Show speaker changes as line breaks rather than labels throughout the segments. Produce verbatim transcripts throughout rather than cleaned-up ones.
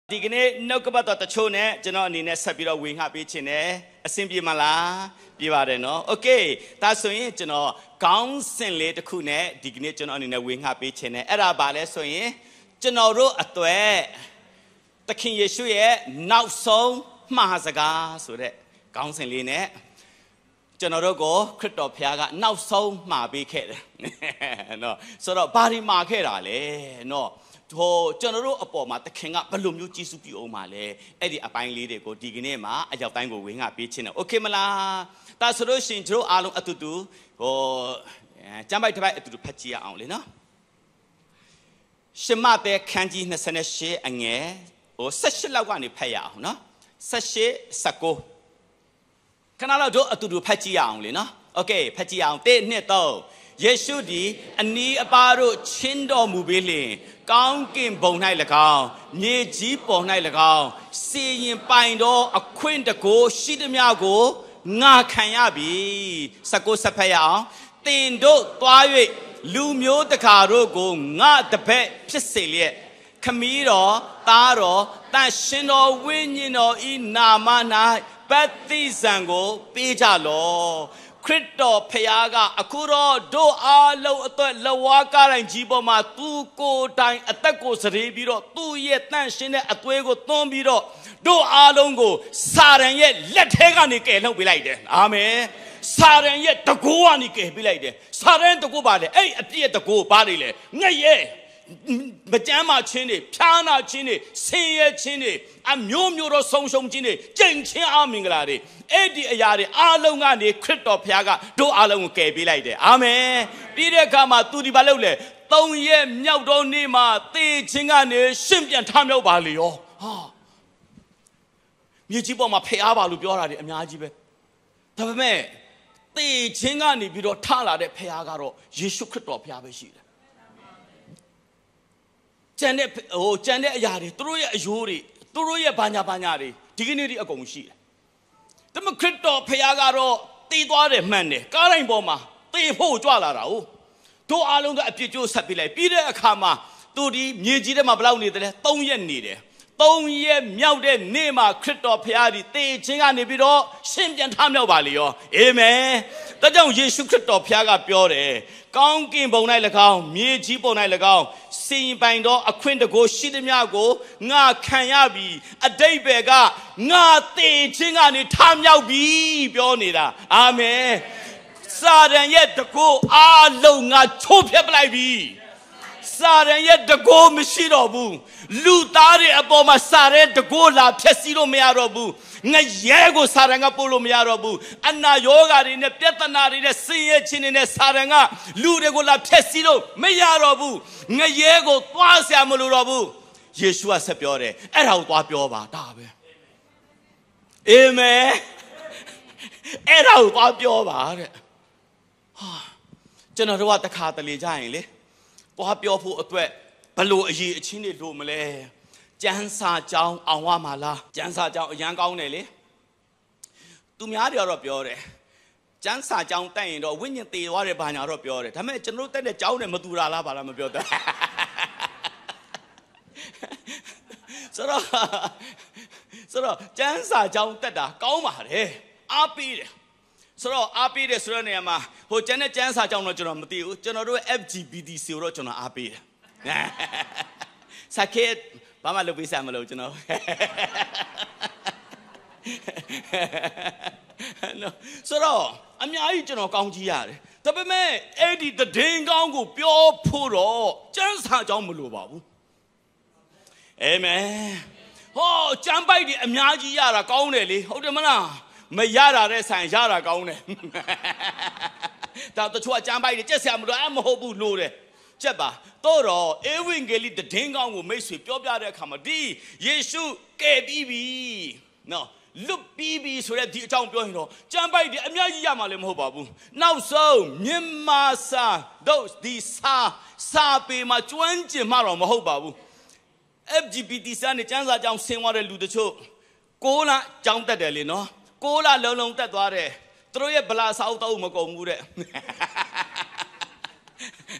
ဒီကနေ့နှုတ်ကပတ်တော်တချို့နဲ့ကျွန်တော်အနေနဲ့ဆက်ပြီးတော့ဝင်ငှပေးခြင်းနဲ့အဆင်ပြေမလားပြေပါတယ်နော်โอเคဒါဆိုရင်ကျွန်တော်ခေါင်းစဉ်လေးတစ်ခုနဲ့ဒီကနေ့ကျွန်တော်အနေနဲ့ဝင်ငှပေးခြင်းနဲ့အဲ့ဒါဘာလဲဆိုရင်ကျွန်တော်တို့အသွဲသခင်ယေရှုရဲ့နောက်ဆုံးမှားစကားဆိုတဲ့ခေါင်းစဉ်လေးနဲ့ကျွန်တော်တို့ကိုခရစ်တော်ဘုရားကနောက်ဆုံးမှားပေးခဲ့တယ်နော်ဆိုတော့ဘာဒီမှာခဲ့တာလဲနော်ဟိုကျွန်တော်တို့အပေါ်မှာသခင်ကဘယ်လိုမျိုးကြီးစုပြုအောင်ပါလဲအဲ့ဒီအပိုင်းလေးတွေကိုဒီကနေ့မှာအရောက်တိုင်းကိုဝင်ငှပေးခြင်းတယ်โอเคမလားဒါဆိုလို့ရှိရင်တို့အားလုံးအတူတူဟိုကျမ်းပိုက်တစ်ပိုက်အတူတူဖတ်ကြည့်ရအောင်လေနော်ရှမသက်ခန်းကြီး၂၈အငယ်ဟို၁၈လောက်ကနေဖတ်ရအောင်နော်၁၈ ၁၉ခဏလောက်တို့အတူတူဖတ်ကြည့်ရအောင်လေနော်โอเคဖတ်ကြည့်အောင်တစ်နှစ်သုံးယေရှုသည်အနီးအပါတို့ချင်းတော်မူပေလျင်ကောင်းကင်ဘုံ၌၎င်းမြေကြီးပေါ်၌၎င်းစီရင်ပိုင်သောအခွင့်တကိုရှိသမျှကိုငါခံရပြီ၁၉ဆက်ဖက်ရအောင်တင်တို့သွား၍လူမျိုးတကာတို့ကိုငါတပည့်ဖြစ်စေလျက်ခမည်းတော်သားတော်တန်ရှင်တော်ဝိညာဉ်တော်ဤနာမ၌ဗတ္တိဇံကိုပေးကြလောခရစ်တော်ဖခင်ကအခုတော့တို့အားလုံးအတွက်လဝါကားတိုင်းကြီးပေါ်မှာသူကိုယ်တိုင်အသက်ကိုစရေပြီးတော့သူ့ရဲ့တန့်ရှင်းတဲ့အသွေးကိုသွန်းပြီးတော့တို့အားလုံးကိုစာရန်ရဲ့လက်ထဲကနေကယ်ထုတ်ပေးလိုက်တယ်အာမင်စာရန်ရဲ့တကိုးကနေကယ်ပေးလိုက်တယ်စာရန်တကိုးပါလေအဲ့အပြည့်တကိုးပါလေငှက်ရဲ့မကြမ်းမာခြင်းတွေဖြားနာခြင်းတွေဆင်းရဲခြင်းတွေအမျိုးမျိုးသောဆုံးရှုံးခြင်းတွေကြိမ်ချင်းအမင်္ဂလာတွေအဲ့ဒီအရာတွေအားလုံးကနေခရစ်တော်ဘုရားကတို့အားလုံးကိုကယ်ပေးလိုက်တယ်အာမင်ပြီးတဲ့အခါမှာသူဒီဘာလုပ်လဲသုံးရက်မြောက်သောနေ့မှာသေခြင်းကနေရှင်းပြန်ထမြောက်ပါလေရောဟာမြေကြီးပေါ်မှာဖျားပါလို့ပြောတာတွေအများကြီးပဲဒါပေမဲ့သေခြင်းကနေပြီးတော့ထလာတဲ့ဘုရားကတော့ယေရှုခရစ်တော်ဘုရားပဲရှိတယ်ကျန်တဲ့ဟိုကျန်တဲ့အရာတွေသူတို့ရဲ့အယိုးတွေသူတို့ရဲ့ဘာညာဘာညာတွေဒီကနေ့ဒီအကုန်ရှိတယ်ဒါပေမဲ့ခရစ်တော်ဖခင်ကတော့တည်သွားတယ်မှန်တယ်ကားတိုင်းပေါ်မှာတည်ဖို့ကြွလာတာ哦တို့အားလုံးကအပြစ်ကျိုးဆက်ပြလိုက်ပြီးတဲ့အခါမှာသူဒီမြေကြီးထဲမှာဘယ်လောက်နေတယ်လဲ၃ရက်နေတယ်သုံးရက်မြောက်တဲ့နေ့မှာခရစ်တော်ဖခင်ဒီတည်ခြင်းကနေပြီးတော့ရှင်းပြန်ထမြောက်ပါလေရောအာမင်ဒါကြောင့်ယေရှုခရစ်တော်ဖခင်ကပြောတယ်ကောင်းကင်ဘုံ၌၎င်းမြေကြီးပေါ်၌၎င်းစီရင်ပိုင်သောအခွင့်တကိုရှိသမျှကိုငါခံရပြီအတိတ်ပဲကငါတည်ခြင်းကနေထမြောက်ပြီပြောနေတာအာမင်စာရန်ရဲ့တကိုအားလုံးငါချိုးဖျက်ပလိုက်ပြီစာရန်ရဲ့တကိုမရှိတော့ဘူးလူသားတွေအပေါ်မှာစာရန်တကိုလာဖျက်ဆီးလို့မရတော့ဘူးငရဲကိုစာရန်ကပို့လို့မရတော့ဘူးအနာယောဂါတွေနဲ့ပြဿနာတွေနဲ့ဆင်းရဲခြင်းတွေနဲ့စာရန်ကလူတွေကိုလာဖျက်ဆီးလို့မရတော့ဘူးငရဲကိုသွားဆရာမလို့တော့ဘူးယေရှုကဆက်ပြောတယ်အဲ့ဒါကိုသွားပြောပါဒါပဲအာမင်အဲ့ဒါကိုသွားပြောပါတဲ့ဟာကျွန်တော်တို့ကတခါတလေကြရင်လေသွားပြောဖို့အတွက်ဘလို့အရေးအချင်းတွေလို့မလဲကျန်းစာကြောင်းအောင်ဝမှာလားကျန်းစာကြောင်းအရန်ကောင်းတယ်လေသူများတွေတော့ပြောတယ်ကျန်းစာကြောင်းတက်ရင်တော့ဝိညာဉ်သေသွားတယ်ဘာညာတော့ပြောတယ်ဒါပေမဲ့ကျွန်တော်တက်တဲ့ကြောင်းနဲ့မတူတာလားဘာလားမပြောတတ်ဆိုတော့ဆိုတော့ကျန်းစာကြောင်းတက်တာကောင်းပါတယ်အားပေးတယ်ဆိုတော့အားပေးတယ်ဆိုတဲ့နေရာမှာဟိုကျန်တဲ့ကျန်းစာကြောင်းတော့ကျွန်တော်မသိဘူးကျွန်တော်တို့ F G B T C ကိုတော့ကျွန်တော်အားပေးတယ်စကေဘာမှလုပ်ပေးစမ်းမလို့ကျွန်တော်ဆိုတော့အများကြီးကျွန်တော်ကောင်းကြီးရတယ်ဒါပေမဲ့အဲ့ဒီတည်င်းကောင်းကိုပြောဖို့တော့ကျမ်းစာကြောင်းမလို့ပါဘူးအာမင်ဟောကျမ်းပိုက်တွေအများကြီးရတာကောင်းတယ်လေဟုတ်တယ်မလားမရတာတဲ့ဆိုင်ရတာကောင်းတယ်ဒါတချို့ကကျမ်းပိုက်တွေကြက်ဆရာမလို့အမဟုတ်ဘူးလို့တယ်ချက်ပါတော့တော့ဧဝံဂေလိတည်င်းကောင်းကိုမိတ်ဆွေပြောပြတဲ့အခါမှာဒီယေရှုကယ်ပြီးပြီနော်လွတ်ပြီးပြီဆိုတဲ့ဒီအကြောင်းပြောရင်တော့ကျမ်းပိုက်တွေအများကြီးရမှာလည်းမဟုတ်ပါဘူးနောက်ဆုံးမြန်မာစာတို့ဒီစာစာပေမှာကျွမ်းကျင်မှတော့မဟုတ်ပါဘူး F G B T စာနဲ့ကျမ်းစာကြောင်းဆင်းသွားတဲ့လူတချို့ကိုးလကြောင်းတက်တယ်လေနော်ကိုးလလုံးလုံးတက်သွားတယ်သူတို့ရဲ့ဗလာစာအုပ်တော့မကုန်ဘူးတဲ့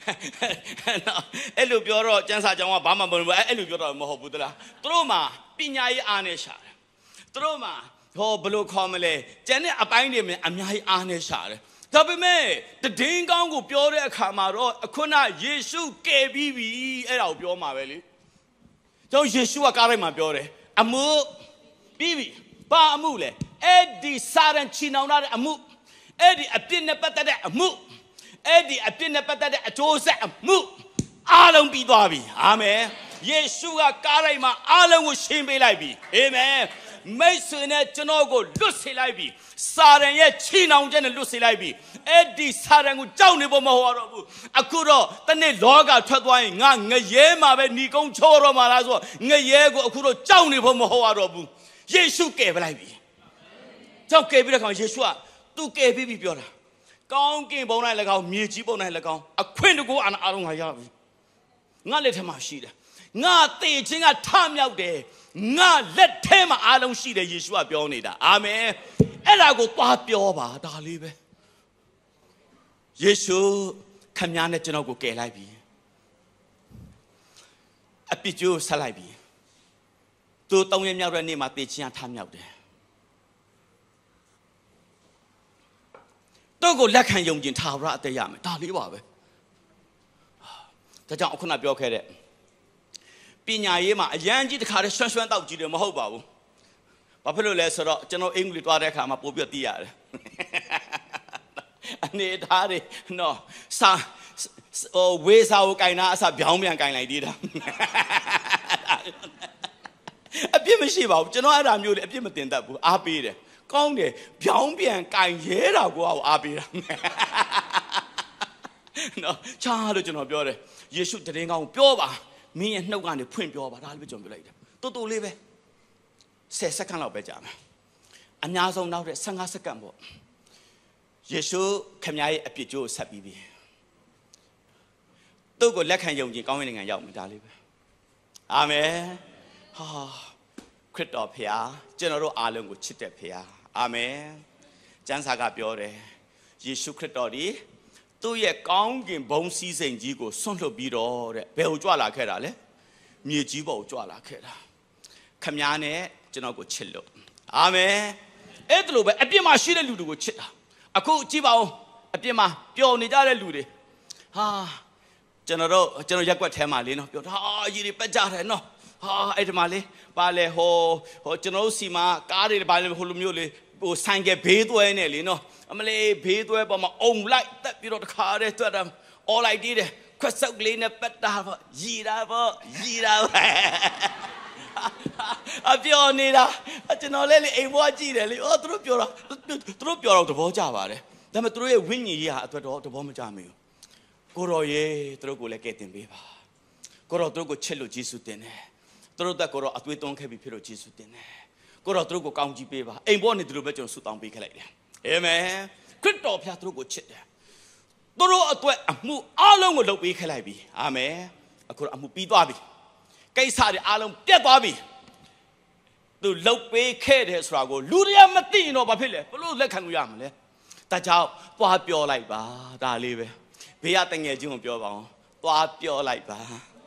အဲ့လိုပြောတော့ကျန်းစာကြောင်ကဘာမှမလုပ်ဘူးအဲ့လိုပြောတော့မဟုတ်ဘူးတလားသူတို့မှာပညာရေးအားနဲ့ရှာတယ်သူတို့မှာဟောဘယ်လိုခေါ်မလဲကျန်တဲ့အပိုင်းတွေမှာအများကြီးအားနဲ့ရှာတယ်ဒါပေမဲ့တည်င်းကောင်းကိုပြောတဲ့အခါမှာတော့အခုနယေရှုကယ်ပြီးပြီအဲ့ဒါကိုပြောမှာပဲလေကျွန်တော်ယေရှုကကားတိုင်းမှာပြောတယ်အမှုပြီးပြီဘာအမှုလဲအဲ့ဒီစာရန်ချီနောင်လာတဲ့အမှုအဲ့ဒီအပြစ်နဲ့ပတ်သက်တဲ့အမှုအဲ့ဒီအပြစ်နဲ့ပတ်သက်တဲ့အကျိုးဆက်အမှုအားလုံးပြီးသွားပြီအာမင်ယေရှုကကားတိုင်းမှာအားလုံးကိုရှင်းပေးလိုက်ပြီအာမင်မိတ်ဆွေနဲ့ကျွန်တော်ကိုလွတ်စေလိုက်ပြီစာရန်ရဲ့ချီနှောင်ချက်နဲ့လွတ်စေလိုက်ပြီအဲ့ဒီစာရန်ကိုကြောက်နေဖို့မဟုတ်တော့ဘူးအခုတော့တနေ့လောကထွက်သွားရင်ငါငရဲမှာပဲဏီကုန်းချိုးတော့မှာလားဆိုငရဲကိုအခုတော့ကြောက်နေဖို့မဟုတ်တော့ဘူးယေရှုကယ်ပလိုက်ပြီကြောက်ကယ်ပြီးတဲ့ခါယေရှုကသူကယ်ပြီးပြီပြောတာကောင်းကင်ဘုံ၌၎င်းမြေကြီးဘုံ၌၎င်းအခွင့်တကူအာဏာအားလုံးငါရပြီငါလက်ထက်မှာရှိတယ်ငါသေခြင်းကထမြောက်တယ်ငါလက်ထဲမှာအားလုံးရှိတယ်ယေရှုကပြောနေတာအာမင်အဲ့ဒါကိုသွားပြောပါဒါလေးပဲယေရှုခမည်းနဲ့ကျွန်တော်ကိုကယ်လိုက်ပြီအပြစ်ကျိုးဆက်လိုက်ပြီသူတောင်းရမြောက်တဲ့နေ့မှာသေခြင်းကထမြောက်တယ်သူ့ကိုလက်ခံယုံကြည်ထာဝရအသက်ရမယ်ဒါလေးပါပဲဒါကြောင့်အခုနပြောခဲ့တဲ့ပညာရေးမှာအရန်ကြီးတခါတည်းရွှန်းရွှန်းတောက်ကြည့်တယ်မဟုတ်ပါဘူးဘာဖြစ်လို့လဲဆိုတော့ကျွန်တော်အင်္ဂလိပ်သွားတဲ့အခါမှာပို့ပြီးသိရတယ်အနေထားတွေနော်စာဟိုဝေးစာကိုကင်တာအစပြောင်းပြန်ကင်လိုက်သေးတာအပြစ်မရှိပါဘူးကျွန်တော်အဲ့ဒါမျိုးလေအပြစ်မတင်တတ်ဘူးအားပေးတယ်ကောင်းတယ်ပြောင်းပြန်ကင်ရဲတာကိုအားပေးတာနော်ချားလို့ကျွန်တော်ပြောတယ်ယေရှုတရင်ကောင်းပြောပါမင်းရဲ့နှုတ်ကနေဖွင့်ပြောပါဒါလည်းပဲကျွန်တော်ပြောလိုက်တယ်တူတူလေးပဲဆယ်စက္ကန့်လောက်ပဲကြာမယ်အများဆုံးနောက်တဲ့ဆယ့်ငါးစက္ကန့်ပေါ့ယေရှုခမည်းရဲ့အပြစ်ကြိုးကိုဆက်ပြီးပြီသူ့ကိုလက်ခံယုံကြည်ကောင်းတဲ့နိုင်ငံရောက်ပြီဒါလေးပဲအာမင်ဟာခရစ်တော်ဖခင်ကျွန်တော်တို့အားလုံးကိုချစ်တဲ့ဖခင်အာမင်ကျမ်းစာကပြောတယ်ယေရှုခရစ်တော်ဒီသူ့ရဲ့ကောင်းကင်ဘုံစည်းစိမ်ကြီးကိုဆွန့်လွတ်ပြီးတော့တဲ့ဘယ်ကိုကြွလာခဲ့တာလဲမြေကြီးပေါ်ကိုကြွလာခဲ့တာခမည်းနဲ့ကျွန်တော်ကိုချစ်လို့အာမင်အဲ့ဒါလိုပဲအပြစ်မှာရှိတဲ့လူတွေကိုချစ်တာအခုကြည့်ပါဦးအပြစ်မှာပျော်နေကြတဲ့လူတွေဟာကျွန်တော်တို့ကျွန်တော်ရက်ွက်ထဲမှာလေးနော်ပြောတာဟာအကြီးတွေပတ်ကြတယ်နော်ဟာအဲ့ဒီမှာလေးပါလေဟိုဟိုကျွန်တော်တို့စီမှာကားတွေပါလေဟိုလိုမျိုးလေးဟိုဆိုင်ကဘေးသွဲနေလေနော်အမလေးဘေးသွဲပေါ်မှာအုံလိုက်တက်ပြီးတော့တခါတည်းတွတ်တာအော်လိုက်သေးတယ်ခွက်ဆုပ်လေးနဲ့ပတ်တာပေါ့ရီတာပေါ့ရီတာပဲအပြောနေတာကျွန်တော်လည်းလေအိမ်ဘွားကြည့်တယ်လေအော်သူတို့ပြောတာသူတို့ပြောတော့သဘောကျပါတယ်ဒါပေမဲ့သူတို့ရဲ့ဝိညာဉ်ရေးဟာအတွက်တော့သဘောမကျမင်းကိုရော်ရေသူတို့ကိုလည်းကဲတင်ပေးပါကိုရော်သူတို့ကိုချစ်လို့ယေရှုတင်တယ်သူတို့တက်ကိုရော်အသွေးသွန်းခဲ့ပြီးဖြစ်လို့ယေရှုတင်တယ်ကိုရော်သူတို့ကိုကောင်းကြီးပေးပါအိမ်ဘွားနေသူတို့ပဲကျွန်တော်ဆုတောင်းပေးခဲ့လိုက်တယ်အာမင်ခရစ်တော်ဖခင်သူတို့ကိုချစ်တယ်သူတို့အတွက်အမှုအလုံးကိုလုပ်ပေးခဲ့လိုက်ပြီအာမင်အခုအမှုပြီးသွားပြီကိစ္စတွေအလုံးပြတ်သွားပြီသူလှုပ်ပေးခဲ့တယ်ဆိုတာကိုလူတွေကမသိရင်တော့ဘာဖြစ်လဲဘလို့လက်ခံလို့ရမလဲဒါကြောင့်သွားပြောလိုက်ပါဒါလေးပဲဘေးကတငယ်ချင်းကိုပြောပါအောင်သွားပြောလိုက်ပါ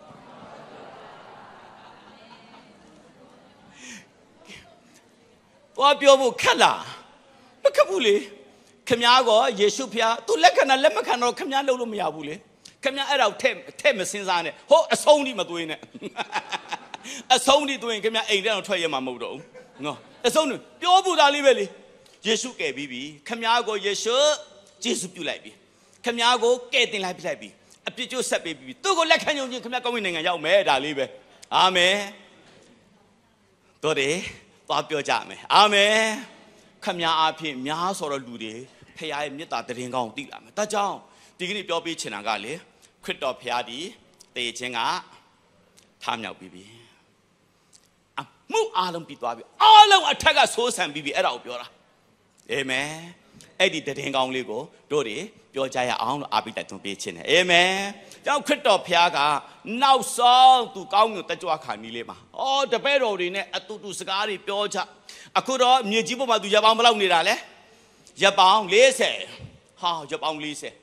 သွားပြောဖို့ခက်လားမခက်ဘူးလေခမည်းကယေရှုဖျားသူလက်ခံတာလက်မခံတော့ခမည်းလုပ်လို့မရဘူးလေခမည်းအဲ့ဒါကိုထဲ့ထဲ့မစင်းစားနဲ့ဟိုအဆုံးထိမသွေးနဲ့အဆုံးထိသွေးရင်ခမည်းအိမ်ထဲတော့ထွက်ရမှာမဟုတ်တော့ဘူးနော်အဆုံးပြောဖို့သားလေးပဲလေယေရှုကယ်ပြီးပြီခမည်းကိုယေရှုယေရှုပြုလိုက်ပြီခမည်းကိုကယ်တင်လိုက်ပြလိုက်ပြီအပြစ်ကျိုးဆက်ပေးပြီသူ့ကိုလက်ခံယုံကြည်ခမည်းကောင်းကင်နိုင်ငံရောက်မယ်ဒါလေးပဲအာမင်တော်တယ်သွားပြောကြမယ်အာမင်ခမည်းအားဖြင့်များဆိုတော့လူတွေဖခင်ရဲ့မေတ္တာတရင်ကောင်းသိလာမယ်ဒါကြောင့်ဒီကနေ့ပြောပေးချင်တာကလေခရစ်တော်ဖခင်ဒီတေခြင်းကထားမြောက်ပြီးပြီအမှုအားလုံးပြီးသွားပြီအားလုံးအထက်ကဆိုးဆန်ပြီးပြီအဲ့ဒါကိုပြောတာအာမင်အဲ့ဒီတရင်ကောင်းလေးကိုတို့တွေပြောကြရအောင်လို့အားပေးတိုက်တွန်းပေးခြင်းတယ်အာမင်ကြောင့်ခရစ်တော်ဖခင်ကနောက်ဆုံးသူကောင်းကင်တက်ကြွခါနီးလေးမှာအော်တပည့်တော်တွေနဲ့အတူတူစကားတွေပြောကြအခုတော့မြေကြီးပေါ်မှာသူရပောင်းဘယ်လောက်နေတာလဲရပောင်း၄၀ဟာရပောင်း၄၀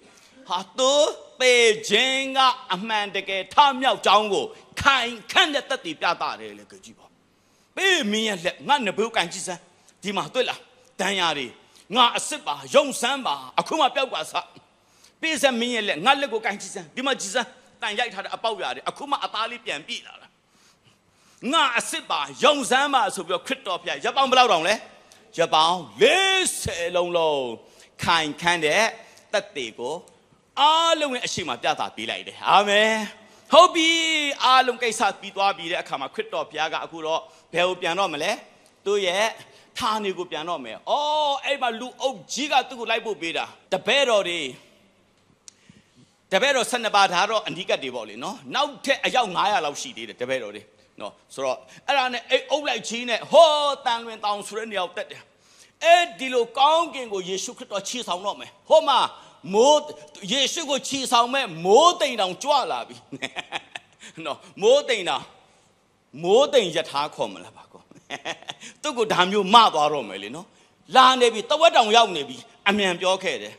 ဟာသူပေခြင်းကအမှန်တကယ်ထမြောက်ကြောင်းကိုခိုင်ခန့်တဲ့တသက်ပြတာတယ်လေကြည့်ပါပေးမင်းရဲ့လက်ငါနဘုတ်ကန်ကြည့်စမ်းဒီမှာတွေ့လားတန်ရာတွေငါအစ်စ်ပါယုံစမ်းပါအခုမှပျောက်ပါစပေးစမ်းမင်းရဲ့လက်ငါလက်ကိုကန်ကြည့်စမ်းဒီမှာကြည့်စမ်းတန်ရိုက်ထားတဲ့အပေါက်ရတယ်အခုမှအသားလေးပြန်ပြည့်လာတာငါအစ်စ်ပါယုံစမ်းပါဆိုပြီးတော့ခရစ်တော်ဖျက်ရပောင်းဘယ်လောက်တောင်လဲရပောင်းလေးဆယ်လုံးလုံးခိုင်ခန့်တဲ့တက်တေကိုအားလုံးရဲ့အရှိမပြတာပေးလိုက်တယ်အာမင်ဟုတ်ပြီအားလုံးကိစ္စပြီးသွားပြီတဲ့အခါမှာခရစ်တော်ဘုရားကအခုတော့ဘယ်ကိုပြန်တော့မလဲသူ့ရဲ့ဌာနေကိုပြန်တော့မယ်အော်အဲ့မှာလူအုပ်ကြီးကသူ့ကိုလိုက်ဖို့ပေးတာတပည့်တော်တွေတပည့်တော်၁၂ပါးဒါတော့အနိကတ်တွေပေါ့လေနော်နောက်ထပ်အယောက်၅ရာလောက်ရှိသေးတယ်တပည့်တော်တွေနော်ဆိုတော့အဲ့ဒါနဲ့အဲ့အုပ်လိုက်ကြီးနဲ့ဟောတန်လွင်တောင်ဆိုတဲ့နေရာကိုတက်တယ်အဲ့ဒီလိုကောင်းကင်ကိုယေရှုခရစ်တော်ခြေဆောင်တော့မယ်ဟောမှာမိုးယေရှုကိုခြေဆောင်မဲ့မိုးတိမ်တောင်ကြွလာပြီနော်မိုးတိမ်တောင်မိုးတိမ်ရထားခေါ်မလားပါကောသူ့ကိုဒါမျိုးမသွားတော့မယ်လေနော်လာနေပြီတဝက်တောင်ရောက်နေပြီအမြန်ပြောခဲ့တယ်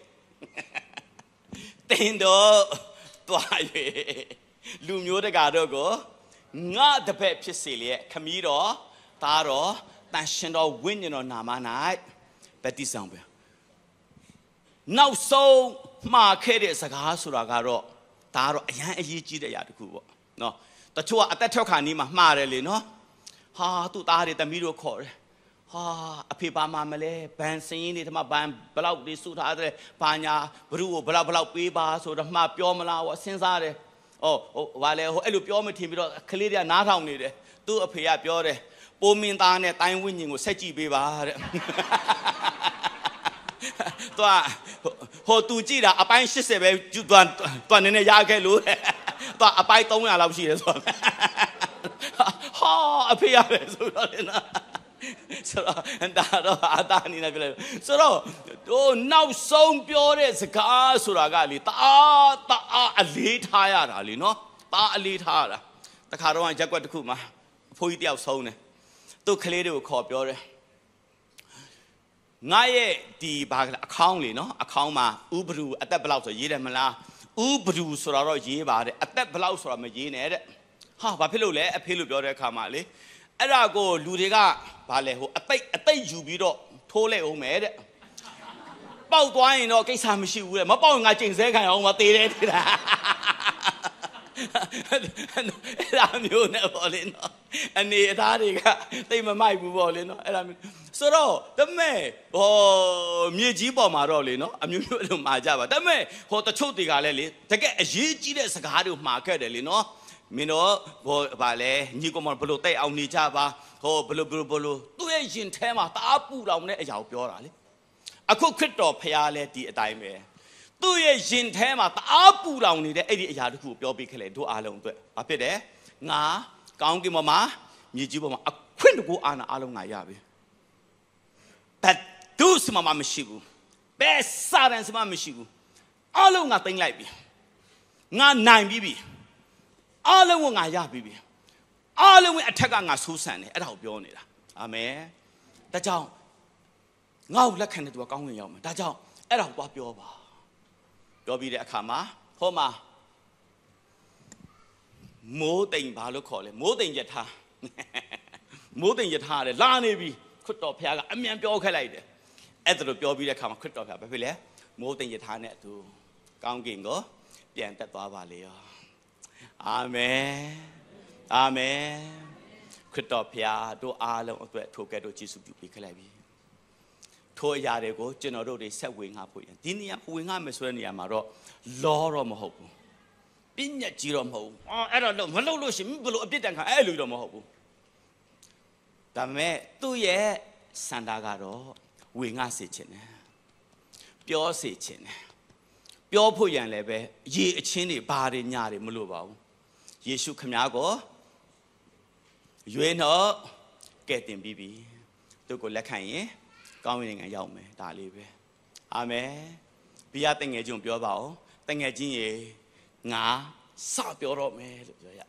တင်တော့သွား၍လူမျိုးတကာတော့ကိုငါတပည့်ဖြစ်စေလျက်ခမည်းတော်သားတော်တန်ရှင်တော်ဝိညာဉ်တော်နာမ၌ဗတ္တိဇံပဲနောက်ဆုံးမှားခဲ့တဲ့စကားဆိုတာကတော့ဒါကတော့အရန်အရေးကြီးတဲ့အရာတစ်ခုပေါ့နော်တချို့ကအသက်ထွက်ခါနီးမှာမှားတယ်လေနော်ဟာသူ့သားတွေတမီးတို့ခေါ်တယ်ဟာအဖေပါမမလဲဘန်စင်းတွေထမဘန်ဘလောက်တွေစုထားတယ်ဘာညာဘ누구ကိုဘလောက်ဘလောက်ပေးပါဆိုတော့မှပြောမလားဟောစဉ်းစားတယ်အော်ဟိုဘာလဲဟိုအဲ့လိုပြောမထင်ပြီးတော့ကလေးတွေကနားထောင်နေတယ်သူ့အဖေကပြောတယ်ပိုမင်းသားနဲ့တိုင်းဝိညာဉ်ကိုဆက်ကြည့်ပေးပါတဲ့ตัวဟိုသူကြည့်တာအပိုင်း၈၀ပဲသူသူနည်းနည်းရခဲ့လို့ตัวအပိုင်း၃ရာလောက်ရှိတယ်ဆိုတော့ဟာအဖေရတယ်ဆိုတော့လေနော်ဆိုတော့ဒါတော့အတားအနေနဲ့ပြောလိုက်ဆိုတော့ဟိုနောက်ဆုံးပြောတဲ့စကားဆိုတာကလေတအားတအားအလေးထားရတာလေနော်တအားအလေးထားရတာတခါတော့ရက်ွက်တစ်ခုမှာအဖိုးကြီးတယောက်ဆုံးတယ်သူ့ကလေးတွေကိုခေါ်ပြောတယ်ငါရဲ့ဒီဘာကလဲအခေါင်းလေနော်အခေါင်းမှာဥပဒူအသက်ဘယ်လောက်ဆိုရေးတယ်မလားဥပဒူဆိုတာတော့ရေးပါတယ်အသက်ဘယ်လောက်ဆိုတာမရေးနဲ့တဲ့ဟာဘာဖြစ်လို့လဲအဖေလို့ပြောတဲ့အခါမှာလေအဲ့ဒါကိုလူတွေကဘာလဲဟိုအသိအသိယူပြီးတော့ထိုးလိုက်အောင်မယ်တဲ့ပေါက်သွားရင်တော့ကိစ္စမရှိဘူးတဲ့မပေါက်ရင်ငါကျိန်ဆဲခံအောင်မသေးတယ်တဲ့အဲ့ဒါမျိုးနဲ့ပေါ့လေနော်အနေအသားတွေကတိတ်မမိုက်ဘူးပေါ့လေနော်အဲ့ဒါမျိုးဆိုတော့တမဲဟောမြေကြီးပေါ်မှာတော့လေနော်အမျိုးမျိုးလို့မှာကြပါတမဲဟောတချို့တွေကလည်းလေတကယ်အရေးကြီးတဲ့စကားတွေကိုမှာခဲ့တယ်လေနော်မင်းတို့ဟောဗာလဲညီကောင်မဘလို့တိတ်အောင်နေကြပါဟောဘလို့ဘလို့ဘလို့သူ့ရဲ့ရင်ထဲမှာတအားပူလောင်တဲ့အရာကိုပြောတာလေအခုခရစ်တော်ဖခင်လည်းဒီအတိုင်းပဲသူ့ရဲ့ရင်ထဲမှာတအားပူလောင်နေတဲ့အဲ့ဒီအရာတခုကိုပြောပေးခဲ့လေတို့အားလုံးအတွက်ဘာဖြစ်တယ်ငါကောင်းကင်ပေါ်မှာမြေကြီးပေါ်မှာအခွင့်တကူအာဏာအားလုံးငါရပြီဘတ်ဒုစမမရှိဘူးဘယ်စာရန်စမမရှိဘူးအားလုံးငါသိမ်းလိုက်ပြီငါနိုင်ပြီပြီအားလုံးကိုငါရပြီပြီအားလုံးရဲ့အထက်ကငါဆိုးဆန်တယ်အဲ့ဒါကိုပြောနေတာအာမင်ဒါကြောင့်ငါ့ကိုလက်ခံတဲ့သူကကောင်းကင်ရောက်မယ်ဒါကြောင့်အဲ့ဒါကိုသွားပြောပါပြောပြီးတဲ့အခါမှာဟောမှာမိုးတိမ်ဘာလို့ခေါ်လဲမိုးတိမ်ယထာမိုးတိမ်ယထာတယ်လာနေပြီခရစ်တော်ဘုရားကအမြန်ပြောခဲ့လိုက်တယ်အဲ့ဒါလိုပြောပြီးတဲ့အခါမှာခရစ်တော်ဘုရားဘာဖြစ်လဲမိုးတိမ်ယထာနဲ့အတူကောင်းကင်ကိုပြန်တက်သွားပါလေရောအာမင်အာမင်ခရစ်တော်ဘုရားတို့အားလုံးအတွက်ထိုကဲ့သို့ယေရှုပြုပေးခဲ့လိုက်ပြီထိုအရာတွေကိုကျွန်တော်တို့တွေဆက်ဝင်ငါဖို့ရဒီနေရာဝင်ငါမယ်ဆိုတဲ့နေရာမှာတော့လောတော့မဟုတ်ဘူးပြညတ်ကြီးတော့မဟုတ်ဘူးအော်အဲ့တော့မလုပ်လို့ရှိရင်ဘယ်လိုအပြစ်ဒဏ်ခံအဲ့လိုတော့မဟုတ်ဘူးဒါပေမဲ့သူ့ရဲ့စန္ဒာကတော့ဝင်ငါစေခြင်းတယ်ပြောစေခြင်းတယ်ပြောဖို့ရန်လည်းပဲရေအချင်းတွေဘာတွေညာတွေမလို့ပါဘူးယေရှုခမည်းကိုရွေးတော့ကဲ့တင်ပြီးပြီသူ့ကိုလက်ခံရင်ကောင်းဝင်နိုင်ငံရောက်မယ်ဒါလေးပဲအာမင်ဘီယာတငယ်ချင်းပြောပါဦးတငယ်ချင်းရေငါစပြောတော့မယ်လို့ပြောရ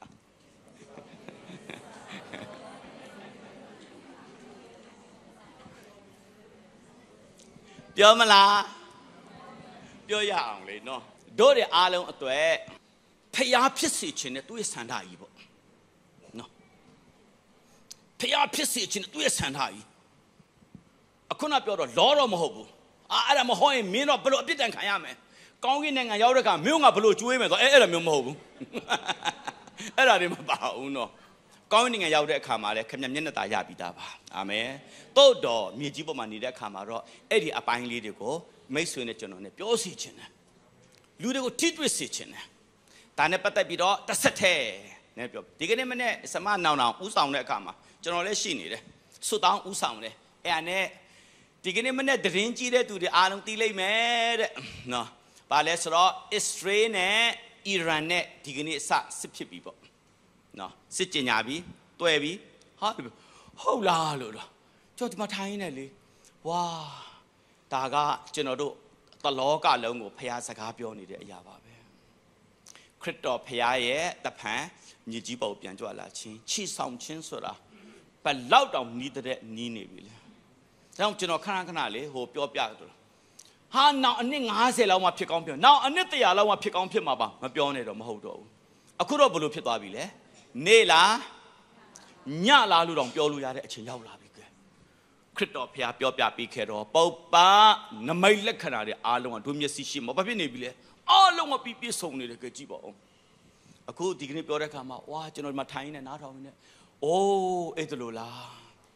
ပြောမလားပြောရအောင်လေနော်တို့တွေအားလုံးအတွက်ဖျားဖြစ်စေခြင်းနဲ့သူ့ရဲ့ဆန္ဒကြီးပေါ့နော်ဖျားဖြစ်စေခြင်းနဲ့သူ့ရဲ့ဆန္ဒကြီးအခုနပြောတော့လောတော့မဟုတ်ဘူးအာအဲ့ဒါမဟုတ်ရင်မင်းတော့ဘယ်လိုအပြစ်ဒဏ်ခံရမလဲကောင်းကင်နိုင်ငံရောက်တဲ့အခါမင်းကဘယ်လိုကျွေးမယ်ဆိုအဲ့အဲ့ဒါမျိုးမဟုတ်ဘူးအဲ့ဒါတွေမပါဘူးနော်ကောင်းကင်နိုင်ငံရောက်တဲ့အခါမှာလည်းခင်ဗျမျက်နှာသာရပြီးသားပါအာမင်တို့တော့မြေကြီးပေါ်မှာနေတဲ့အခါမှာတော့အဲ့ဒီအပိုင်းလေးတွေကိုမိတ်ဆွေနဲ့ကျွန်တော်နဲ့ပြောစီခြင်းတယ်လူတွေကိုထိတွေ့စေခြင်းတယ်ဒါနဲ့ပတ်သက်ပြီးတော့တစ်ဆက်တည်းနဲ့ပြောဒီကနေ့မနေ့စမနောင်နောင်ဥဆောင်တဲ့အခါမှာကျွန်တော်လည်းရှိနေတယ်ဆွတောင်းဥဆောင်တယ်အဲ့ဒါနဲ့ဒီကနေ့မနေ့တရင်ကြီးတဲ့သူတွေအားလုံးသိလိမ့်မယ်တဲ့နော်ဘာလဲဆိုတော့ Israel နဲ့ Iran နဲ့ဒီကနေ့အစစစ်ဖြစ်ပြီပေါ့နော်စစ်ကြညာပြီတွဲပြီဟာဟုတ်လားလို့တော့ကျွန်တော်ဒီမှာထိုင်းနေလေဝါဒါကကျွန်တော်တို့တလောကလုံးကိုဖျားစကားပြောနေတဲ့အရာပါပဲခရစ်တော်ဖျားရဲ့တဖန်ညီကြီးပေါ်ပြန်ကြွလာခြင်းချီဆောင်ခြင်းဆိုတာဘလောက်တောင်နီးတဲ့နီးနေပြီလေဒါကြောင့်ကျွန်တော်ခဏခဏလေးဟိုပြောပြတော့ဟာနောက်အနည်း၅၀လောက်မှဖြစ်ကောင်းဖြစ်နောက်အနည်း၁၀၀လောက်မှဖြစ်ကောင်းဖြစ်မှာပါမပြောနဲ့တော့မဟုတ်တော့ဘူးအခုတော့ဘယ်လိုဖြစ်သွားပြီလဲနေလားညလားလို့တော့ပြောလို့ရတဲ့အချိန်ရောက်လာပြီကဲခရစ်တော်ဖျားပြောပြပြီးခဲ့တော့ပုပ္ပနမိတ်လက္ခဏာတွေအားလုံးကတို့မျက်စိရှိမှာဘာဖြစ်နေပြီလဲအားလုံးကပြည့်ပြည့်စုံနေတယ်ကဲကြည့်ပါဦးအခုဒီကနေ့ပြောတဲ့အခါမှာဝါကျွန်တော်ဒီမှာထိုင်နေနားထောင်နေအိုးအဲ့ဒါလို့လား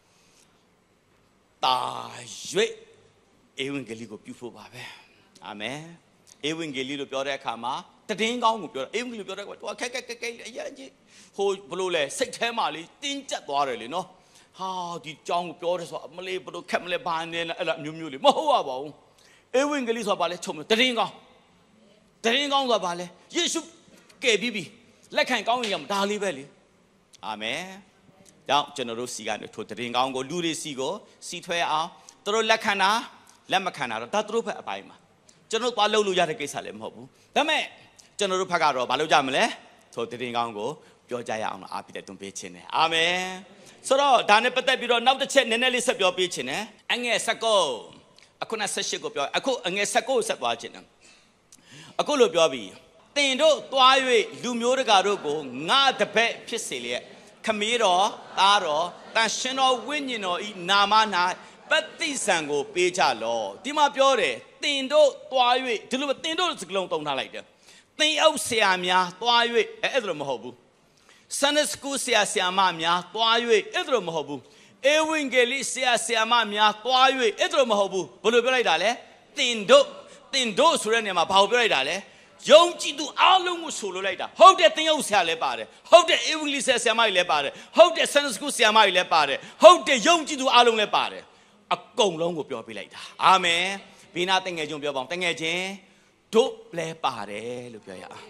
တာရွေ့ဧဝံဂေလိကိုပြုဖို့ပါပဲအာမင်ဧဝံဂေလိလို့ပြောတဲ့အခါမှာတည်င်းကောင်းကိုပြောဧဝံဂေလိပြောတဲ့ကွာသူခက်ခက်ခက်ခက်အရင်ကြီးဟိုဘလို့လဲစိတ်ထဲမှာလေးတင်းကျပ်သွားတယ်လေနော်ဟာဒီကြောင်းကိုပြောတယ်ဆိုတော့မလေးဘလို့ခက်မလဲဘာနေလဲအဲ့လိုမျိုးမျိုးလေးမဟုတ်ပါဘူးဧဝံဂေလိဆိုတာဘာလဲချုံတည်င်းကောင်းတည်င်းကောင်းဆိုတာဘာလဲယေရှုကယ်ပြီးပြီလက်ခံကောင်းရင်ရမှာဒါလေးပဲလေအာမင်ကြောင့်ကျွန်တော်တို့စီကနေထိုတည်င်းကောင်းကိုလူတွေစီကိုစီထွဲအောင်သူတို့လက်ခံတာလက်မခံတာတော့ဒါသူတို့ဘက်အပိုင်းမှာကျွန်တော်သွားလုပ်လို့ရတဲ့ကိစ္စလည်းမဟုတ်ဘူးဒါပေမဲ့ကျွန်တော်တို့ဘက်ကတော့မလုပ်ကြမလဲဆိုတည်င်းကောင်းကိုပြောကြရအောင်လို့အားပြတဲ့တွန်းပေးခြင်းနဲ့အာမင်ဆိုတော့ဒါနဲ့ပတ်သက်ပြီးတော့နောက်တစ်ချက်နည်းနည်းလေးဆက်ပြောပေးခြင်းနဲ့အငယ်၁၉အခုနဆက်ရှိကိုပြောအခုအငယ်၁၉ကိုဆက်သွားခြင်းနဲ့အခုလိုပြောပြီးတင်တို့သွား၍လူမျိုးတကာတို့ကိုငါတပည့်ဖြစ်စေလျက်ခမည်းတော်သားတော်တန်ရှင်တော်ဝိညာဉ်တော်ဤနာမ၌ပฏิစံကိုပေးကြလောဒီမှာပြောတယ်တင်တို့သွား၍ဒီလိုတင်တို့စကလုံးတုံထားလိုက်တယ်တင်အုပ်ဆရာများသွား၍အဲ့ဒါလိုမဟုတ်ဘူးဆန်စကူဆရာဆရာမများသွား၍အဲ့ဒါလိုမဟုတ်ဘူးဧဝံဂေလိဆရာဆရာမများသွား၍အဲ့ဒါလိုမဟုတ်ဘူးဘယ်လိုပြောလိုက်တာလဲတင်တို့တင်တို့ဆိုတဲ့နေရာမှာဘာကိုပြောလိုက်တာလဲယုံကြည်သူအားလုံးကိုဆိုလိုလိုက်တာဟုတ်တယ်တင်အုပ်ဆရာလည်းပါတယ်ဟုတ်တယ်ဧဝံဂေလိဆရာဆရာမကြီးလည်းပါတယ်ဟုတ်တယ်ဆန်စကူဆရာမကြီးလည်းပါတယ်ဟုတ်တယ်ယုံကြည်သူအားလုံးလည်းပါတယ်အကုန်လုံးကိုပြောပြလိုက်တာအာမင်ဘေးနာတငယ်ချင်းပြောပါအောင်တငယ်ချင်းတို့လဲပါတယ်လို့ပြောရအောင်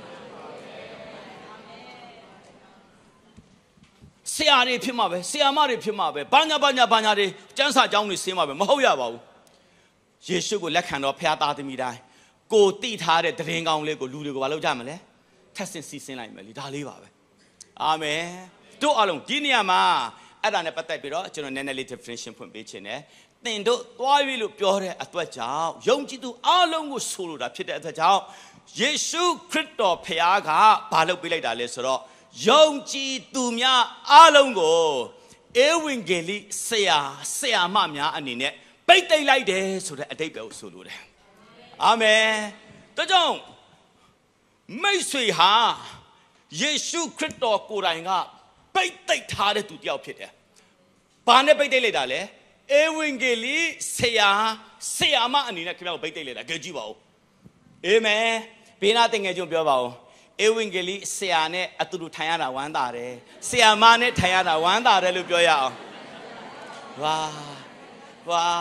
ဆရာတွေဖြစ်မှာပဲဆရာမတွေဖြစ်မှာပဲဘာညာဘာညာဘာညာတွေကျမ်းစာကျောင်းတွေဆင်းမှာပဲမဟုတ်ရပါဘူးယေရှုကိုလက်ခံတော့ဖျားသားသမီးတိုင်းကိုတိထားတဲ့တရင်ကောင်းလေးကိုလူတွေကိုဘာလုပ်ကြမလဲထပ်ဆင်စီးဆင်းလိုက်မယ်လေဒါလေးပါပဲအာမင်တို့အလုံးဒီနေရာမှာအဲ့ဒါနဲ့ပတ်သက်ပြီးတော့ကျွန်တော်နည်းနည်းလေး definition ဖွင့်ပေးခြင်းနဲ့သင်တို့သွားပြီလို့ပြောတဲ့အတွက်ကြောင့်ယုံကြည်သူအားလုံးကိုဆိုလိုတာဖြစ်တဲ့အတွက်ကြောင့်ယေရှုခရစ်တော်ဖခင်ကဘာလုပ်ပေးလိုက်တာလဲဆိုတော့ယုံကြည်သူများအားလုံးကိုဧဝံဂေလိဆရာဆရာမများအနေနဲ့ပိတ်သိမ်းလိုက်တယ်ဆိုတဲ့အဓိပ္ပာယ်ကိုဆိုလိုတယ်အာမင်ဒါကြောင့်မိတ်ဆွေဟာယေရှုခရစ်တော်ကိုယ်တိုင်ကပိတ်သိမ်းထားတဲ့သူတယောက်ဖြစ်တယ်။ဘာနဲ့ပိတ်သိမ်းလိုက်တာလဲ။ဧဝံဂေလိဆရာဆရာမအနေနဲ့ခင်ဗျားကိုပိတ်သိမ်းလိုက်တာကြည့်ကြည့်ပါဦး။အာမင်။ဘေးနာတင်ငယ်ချင်းပြောပါဦး။ဧဝံဂေလိဆရာနဲ့အတူတူထိုင်ရတာဝမ်းသာတယ်။ဆရာမနဲ့ထိုင်ရတာဝမ်းသာတယ်လို့ပြောရအောင်။ဝါဝါ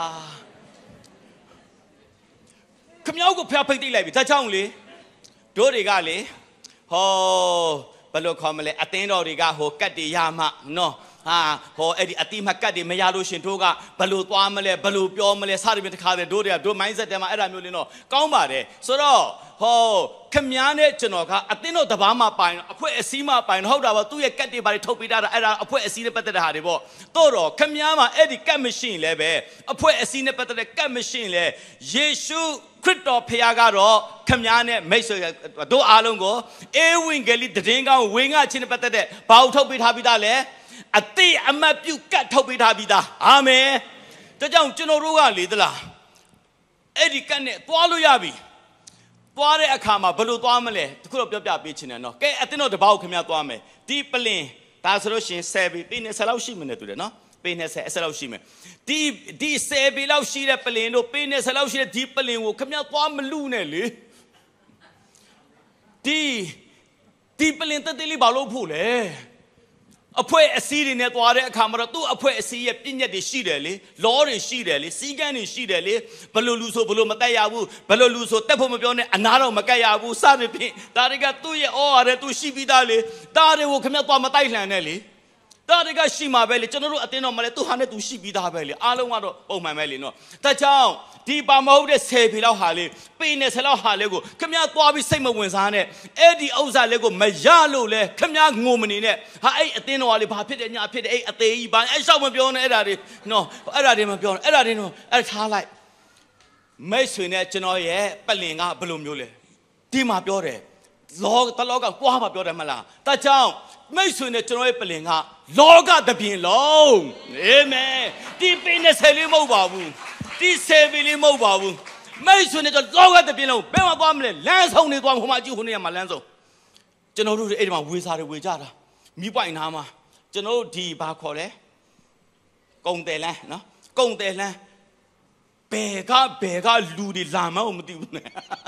ခင်ဗျားကိုဖျားပိတ်သိမ်းလိုက်ပြီ။ဒါကြောင့်လေတို့တွေကလေဟောဘယ်လိုခေါ်မလဲအသင်းတော်တွေကဟိုကတ်တွေရမှနော်ဟာဟောအဲ့ဒီအတိမကတ်တွေမရလို့ရှင်တို့ကဘလို့သွားမလဲဘလို့ပြောမလဲစသဖြင့်တခါတည်းတို့တွေကတို့ mindset ထဲမှာအဲ့ဒါမျိုးလေးတော့ကောင်းပါတယ်ဆိုတော့ဟောခမည်းနဲ့ကျွန်တော်ကအတင်းတို့တပားမှာပိုင်အဖွဲအစည်းမှာပိုင်ဟုတ်တာပေါ့သူ့ရဲ့ကတ်တွေပါထုတ်ပေးတာအဲ့ဒါအဖွဲအစည်းနဲ့ပတ်သက်တဲ့ဟာတွေပေါ့တို့တော့ခမည်းမှာအဲ့ဒီကတ်မရှိရင်လည်းပဲအဖွဲအစည်းနဲ့ပတ်သက်တဲ့ကတ်မရှိရင်လည်းယေရှုခရစ်တော်ဖခင်ကတော့ခမည်းနဲ့မိတ်ဆွေတို့အားလုံးကိုအေဝံဂေလိတည်င်းကောင်းဝေငှခြင်းနဲ့ပတ်သက်တဲ့ဘာလို့ထုတ်ပေးထားပြီးသားလဲအတိအမတ်ပြုကတ်ထုတ်ပေးထားပြီးသားအာမင်ဒါကြောင့်ကျွန်တော်တို့ကလေသလားအဲ့ဒီကတ်နဲ့သွားလို့ရပြီသွားတဲ့အခါမှာဘယ်လိုသွားမလဲတခုတော့ပြောပြပေးချင်တယ်နော်ကဲအတင်းတော့တပေါက်ခင်ဗျားသွားမယ်ဒီပလင်ဒါဆိုလို့ရှိရင်ဆယ်ပေပေ20လောက်ရှိမှနဲ့တူတယ်နော်ပေ20အစလောက်ရှိမယ်ဒီဒီဆယ်ပေလောက်ရှိတဲ့ပလင်တို့ပေ20လောက်ရှိတဲ့ဒီပလင်ကိုခင်ဗျားသွားမလူနဲ့လေဒီဒီပလင်တက်တက်လေးဘာလို့ဖို့လဲအဖွဲအစည်းတွေနဲ့သွားတဲ့အခါမှာတော့သူ့အဖွဲအစည်းရဲ့ပြည့်ညက်တွေရှိတယ်လေလောတွေရှိတယ်လေစီကန်းတွေရှိတယ်လေဘလို့လူဆိုဘလို့မတက်ရဘူးဘလို့လူဆိုတက်ဖို့မပြောနဲ့အနာတော့မကက်ရဘူးစသဖြင့်ဒါတွေကသူ့ရဲ့ဩဟာတဲ့သူရှိပြီးသားလေဒါတွေကိုခင်ဗျသွားမတိုက်လှန်နဲ့လေဒါတွေကရှိမှာပဲလေကျွန်တော်တို့အတင်းတော့မလဲသူဟာနဲ့သူရှိပြီးသားပဲလေအားလုံးကတော့ပုံမှန်ပဲလေနော်ဒါကြောင့်ဒီပါမဟုတ်တဲ့ဆယ်ပေလောက်ဟာလေပေနဲ့ဆယ်လောက်ဟာလေကိုခမည်းသွားပြီးစိတ်မဝင်စားနဲ့အဲ့ဒီဥစ္စာလေးကိုမရလို့လဲခမည်းငိုမနေနဲ့ဟာအဲ့အတင်းတော်ကလေဘာဖြစ်တယ်ညာဖြစ်တယ်အဲ့အသေးကြီးဘာအဲ့ရှောက်မပြောနဲ့အဲ့ဒါတွေနော်အဲ့ဒါတွေမပြောနဲ့အဲ့ဒါတွေတော့အဲ့ထားလိုက်မိတ်ဆွေနဲ့ကျွန်တော်ရဲ့ပလင်ကဘယ်လိုမျိုးလဲဒီမှာပြောတယ်လောတလောကကွာမှာပြောတယ်မလားဒါကြောင့်မိတ်ဆွေနဲ့ကျွန်တော်ရဲ့ပလင်ကလောကသဖြင့်လုံးအာမင်ဒီပေနဲ့ဆယ်လေးမဟုတ်ပါဘူးဒီဆယ်ပေလေးမဟုတ်ပါဘူးမိတ်ဆွေနဲ့ကျွန်တော်လောကသဖြင့်လုံးဘယ်မှာသွားမလဲလမ်းဆောင်နေသွားဟိုမှာကြည့်ဟိုနေရာမှာလမ်းဆောင်ကျွန်တော်တို့အဲ့ဒီမှာဝေစားတွေဝေကြတာမိပိုင်နာမှာကျွန်တော်တို့ဒီဘာခေါ်လဲကုံတယ်လန်းနော်ကုံတယ်လန်းဘယ်ကဘယ်ကလူတွေလာမှမသိဘူးနဲ့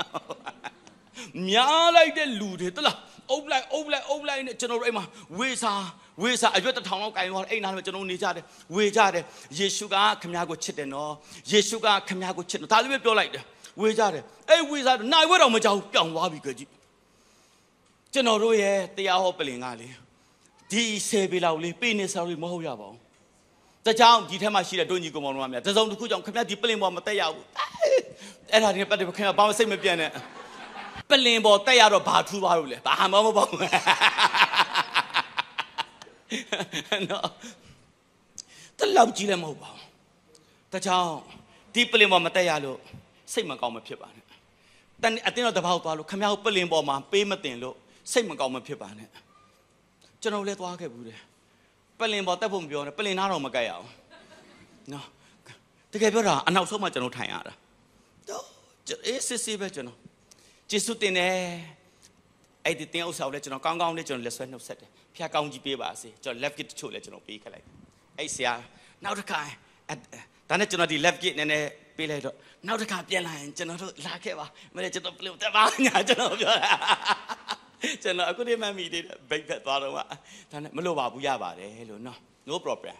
များလိုက်တဲ့လူတွေတလားအုပ်လိုက်အုပ်လိုက်အုပ်လိုက်နဲ့ကျွန်တော်တို့အိမ်မှာဝေစာဝေစာအရွက်တစ်ထောင်လောက်ကင်သွားအိမ်သားတွေကျွန်တော်နေကြတယ်ဝေကြတယ်ယေရှုကခမည်းကိုချစ်တယ်နော်ယေရှုကခမည်းကိုချစ်တယ်ဒါလေးပဲပြောလိုက်တယ်ဝေကြတယ်အဲ့ဝေစာနိုင်ဝဲတော့မကြောက်ပြောင်းသွားပြီကြည့်ကျွန်တော်တို့ရဲ့တရားဟောပလင်ကလေဒီဆယ်ပေလောက်လေးပေးနေစားလို့မဟုတ်ရပါဘူးဒါကြောင့်ဒီထဲမှာရှိတဲ့ဒုညီကောင်မောင်တို့ကများတစုံတစ်ခုကြောင့်ခမည်းဒီပလင်ပေါ်မတက်ရဘူးအဲ့ဒါတွေပတ်တယ်ခင်ဗျာဘာမှစိတ်မပြတ်နဲ့ပလင်ပေါ်တက်ရတော့ဘာထူးပါလို့လဲဘာမှမပေါ့နော်တလောက်ကြီးလည်းမဟုတ်ပါဘူးဒါကြောင့်ဒီပလင်ပေါ်မတက်ရလို့စိတ်မကောင်းမဖြစ်ပါနဲ့တန်အတင်းတော့တပေါက်သွားလို့ခမည်းပလင်ပေါ်မှာပေးမတင်လို့စိတ်မကောင်းမဖြစ်ပါနဲ့ကျွန်တော်လည်းသွားခဲ့ဘူးတယ်ပလင်ပေါ်တက်ဖို့မပြောနဲ့ပလင်နားတော့မကက်ရအောင်နော်တကယ်ပြောတာအနောက်ဆုံးမှကျွန်တော်ထိုင်ရတာတော့အေးစစ်စစ်ပဲကျွန်တော်ကျေးဇူးတင်တယ်အဲ့ဒီတင်ဥစ္စာကိုလည်းကျွန်တော်ကောင်းကောင်းလေးကျွန်တော်လက်ဆွဲနှုတ်ဆက်တယ်ဖျားကောင်းကြီးပေးပါစေကျွန်တော် left kit တချို့လည်းကျွန်တော်ပေးခဲ့လိုက်အဲ့ဆရာနောက်တစ်ခါဒါနဲ့ကျွန်တော်ဒီ left kit နည်းနည်းပေးလိုက်တော့နောက်တစ်ခါပြန်လာရင်ကျွန်တော်တို့လာခဲ့ပါမလဲကျွန်တော်ပြလို့တက်ပါညာကျွန်တော်ပြောတာကျွန်တော်အခုဒီမှမီသေးတယ်ဘိတ်ဖက်သွားတော့မှဒါနဲ့မလို့ပါဘူးရပါတယ်လို့နော် no problem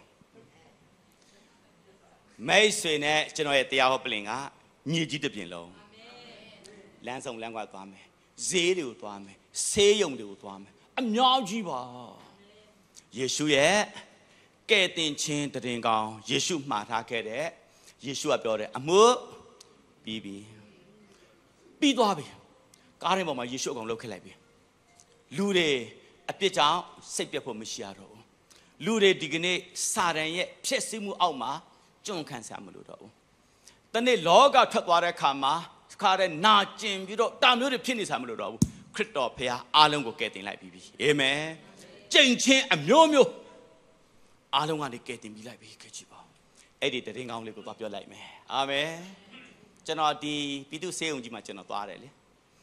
မိတ်ဆွေနဲ့ကျွန်တော်ရဲ့တရားဟောပလင်ကညီကြီးတစ်ပြင်လုံးလမ်းဆောင်လမ်းကွာသွားမယ်ဈေးတွေကိုသွားမယ်ဆေးရုံတွေကိုသွားမယ်အများကြီးပါယေရှုရဲ့ကဲ့တင်ခြင်းတည်င်ကောင်းယေရှုမှားထားခဲ့တဲ့ယေရှုကပြောတယ်အမှုပြီးပြီပြီးသွားပြီကားထဲပေါ်မှာယေရှုအကောင်လှုပ်ခဲ့လိုက်ပြီလူတွေအပြစ်ကြောင့်စိတ်ပြတ်ဖို့မရှိရတော့ဘူးလူတွေဒီကနေ့စာတန်ရဲ့ဖျက်ဆီးမှုအောက်မှာကျွန့်ခံစားမလို့တော့ဘူးတနေ့လောကထွက်သွားတဲ့အခါမှာခါတဲ့နာကျင်ပြီးတော့တာမျိုးတွေဖြစ်နေစားမလို့တော့ဘူးခရစ်တော်ဖခင်အားလုံးကိုကယ်တင်လိုက်ပြီအာမင်ကြိမ်ချင်းအမျိုးမျိုးအားလုံးကနေကယ်တင်ပြီးလိုက်ပြီကြည့်ပါအဲ့ဒီတရင်ကောင်းလေးကိုသွားပြောလိုက်မယ်အာမင်ကျွန်တော်ဒီပြည်သူစေုံကြီးမှာကျွန်တော်သွားတယ်လေ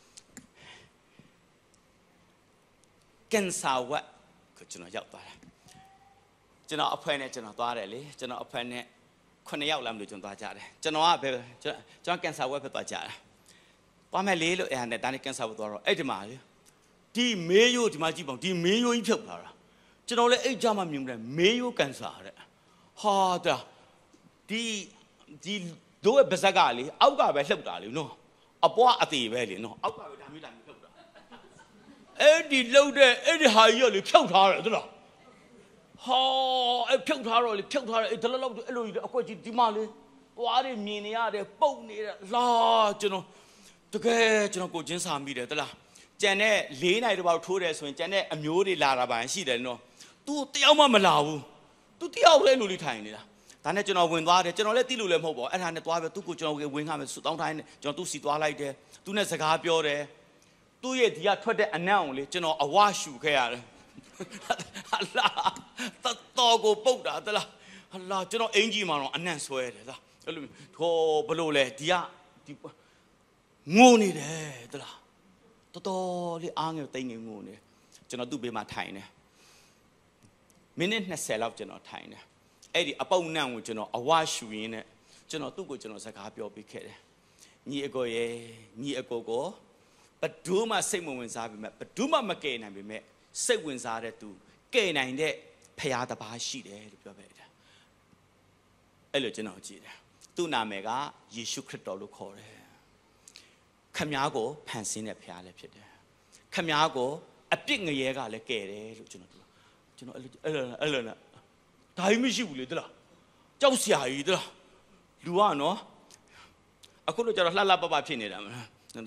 ကန်ဆာဝတ်ကိုကျွန်တော်ရောက်သွားတယ်ကျွန်တော်အဖွဲနဲ့ကျွန်တော်သွားတယ်လေကျွန်တော်အဖွဲနဲ့ခုနှစ်ယောက်လာမလို့ကျွန်တော်သွားကြတယ်ကျွန်တော်ကဘယ်ကျွန်တော်ကန်ဆာဝတ်ပဲသွားကြတာသွားမယ်လေလို့အဲ့ဟာနဲ့ဒါနဲ့ကန်ဆာဝတ်သွားတော့အဲ့ဒီမှာလေဒီမေးရိုးဒီမှာကြည့်ပါဦးဒီမေးရိုးကြီးဖြုတ်လာတာကျွန်တော်လည်းအဲ့ကြမှာမြင်တယ်မေးရိုးကန်ဆာတဲ့ဟာတာဒီဒီတို့ရဲ့ဗဇက်ကလေအောက်ကပဲလှုပ်တာလေနော်အပွားအသေးပဲလေနော်အောက်ကပဲဒါမျိုးဒါမျိုးလှုပ်တာအဲ့ဒီလှုပ်တဲ့အဲ့ဒီဟာကြီးကလေဖြုတ်ထားတယ်ဟုတ်လားဟ哈，哎，飘他了，飘他了，哎，得了，老多，哎，路一点，过去地马嘞，哇的面呀的，包你的，啦，就喏，这个就喏过节上面的，得啦，真的，来那的包出来，所以真的，阿苗的拉拉板是的喏，都掉嘛没拉乌，都掉不来路里谈的啦。但係ကျွန်တော်ဝင်သွားတယ်ကျွန်တော်လည်းတိလို့လည်းမဟုတ်ပါဘူးအဲ့ဒါနဲ့သွားပဲသူ့ကိုကျွန်တော်ဝင်ခါမယ်ဆူတောင်းတိုင်းနဲ့ကျွန်တော်သူ့စီသွားလိုက်တယ်သူနဲ့စကားပြောတယ်သူ့ရဲ့ဒီကထွက်တဲ့အနံ့ကိုလေကျွန်တော်အဝရှူခဲ့ရတယ်ဟာလာတော်ကိုပုတ်တာသလားဟာလာကျွန်တော်အင်ကြီးမှာတော့အနံ့ဆွဲတယ်လားအဲ့လိုဟောဘလို့လဲဒီကဒီငိုနေတယ်သလားတော်တော်လေးအားငယ်တိတ်ငယ်ငိုနေကျွန်တော်သူ့ဘေးမှာထိုင်တယ်မိနစ်နှစ်ဆယ်လောက်ကျွန်တော်ထိုင်တယ်အဲ့ဒီအပေါက်နံ့ကိုကျွန်တော်အဝရှူရင်းနဲ့ကျွန်တော်သူ့ကိုကျွန်တော်စကားပြောပေးခဲ့တယ်ညီအကိုရဲ့ညီအကိုကိုဘဒူးမှစိတ်မဝင်စားပြီမဲ့ဘဒူးမှမကယ်နိုင်ပြီမဲ့စိတ်ဝင်စားတဲ့သူကယ်နိုင်တဲ့ဖရာတစ်ပါးရှိတယ်လို့ပြောပေးတယ်အဲ့လိုကျွန်တော်ကြည့်တယ်သူ့နာမည်ကယေရှုခရစ်တော်လို့ခေါ်တယ်ခမည်းကိုဖန်ဆင်းတဲ့ဖရာလည်းဖြစ်တယ်ခမည်းကိုအပြစ်ငရဲကလည်းကယ်တယ်လို့ကျွန်တော်ပြောကျွန်တော်အဲ့လိုအဲ့လိုအဲ့လိုဒါမှမရှိဘူးလေတလားကြောက်စရာကြီးတလားလူကနော်အခုတော့ကျတော့လှလှပပဖြစ်နေတာမလား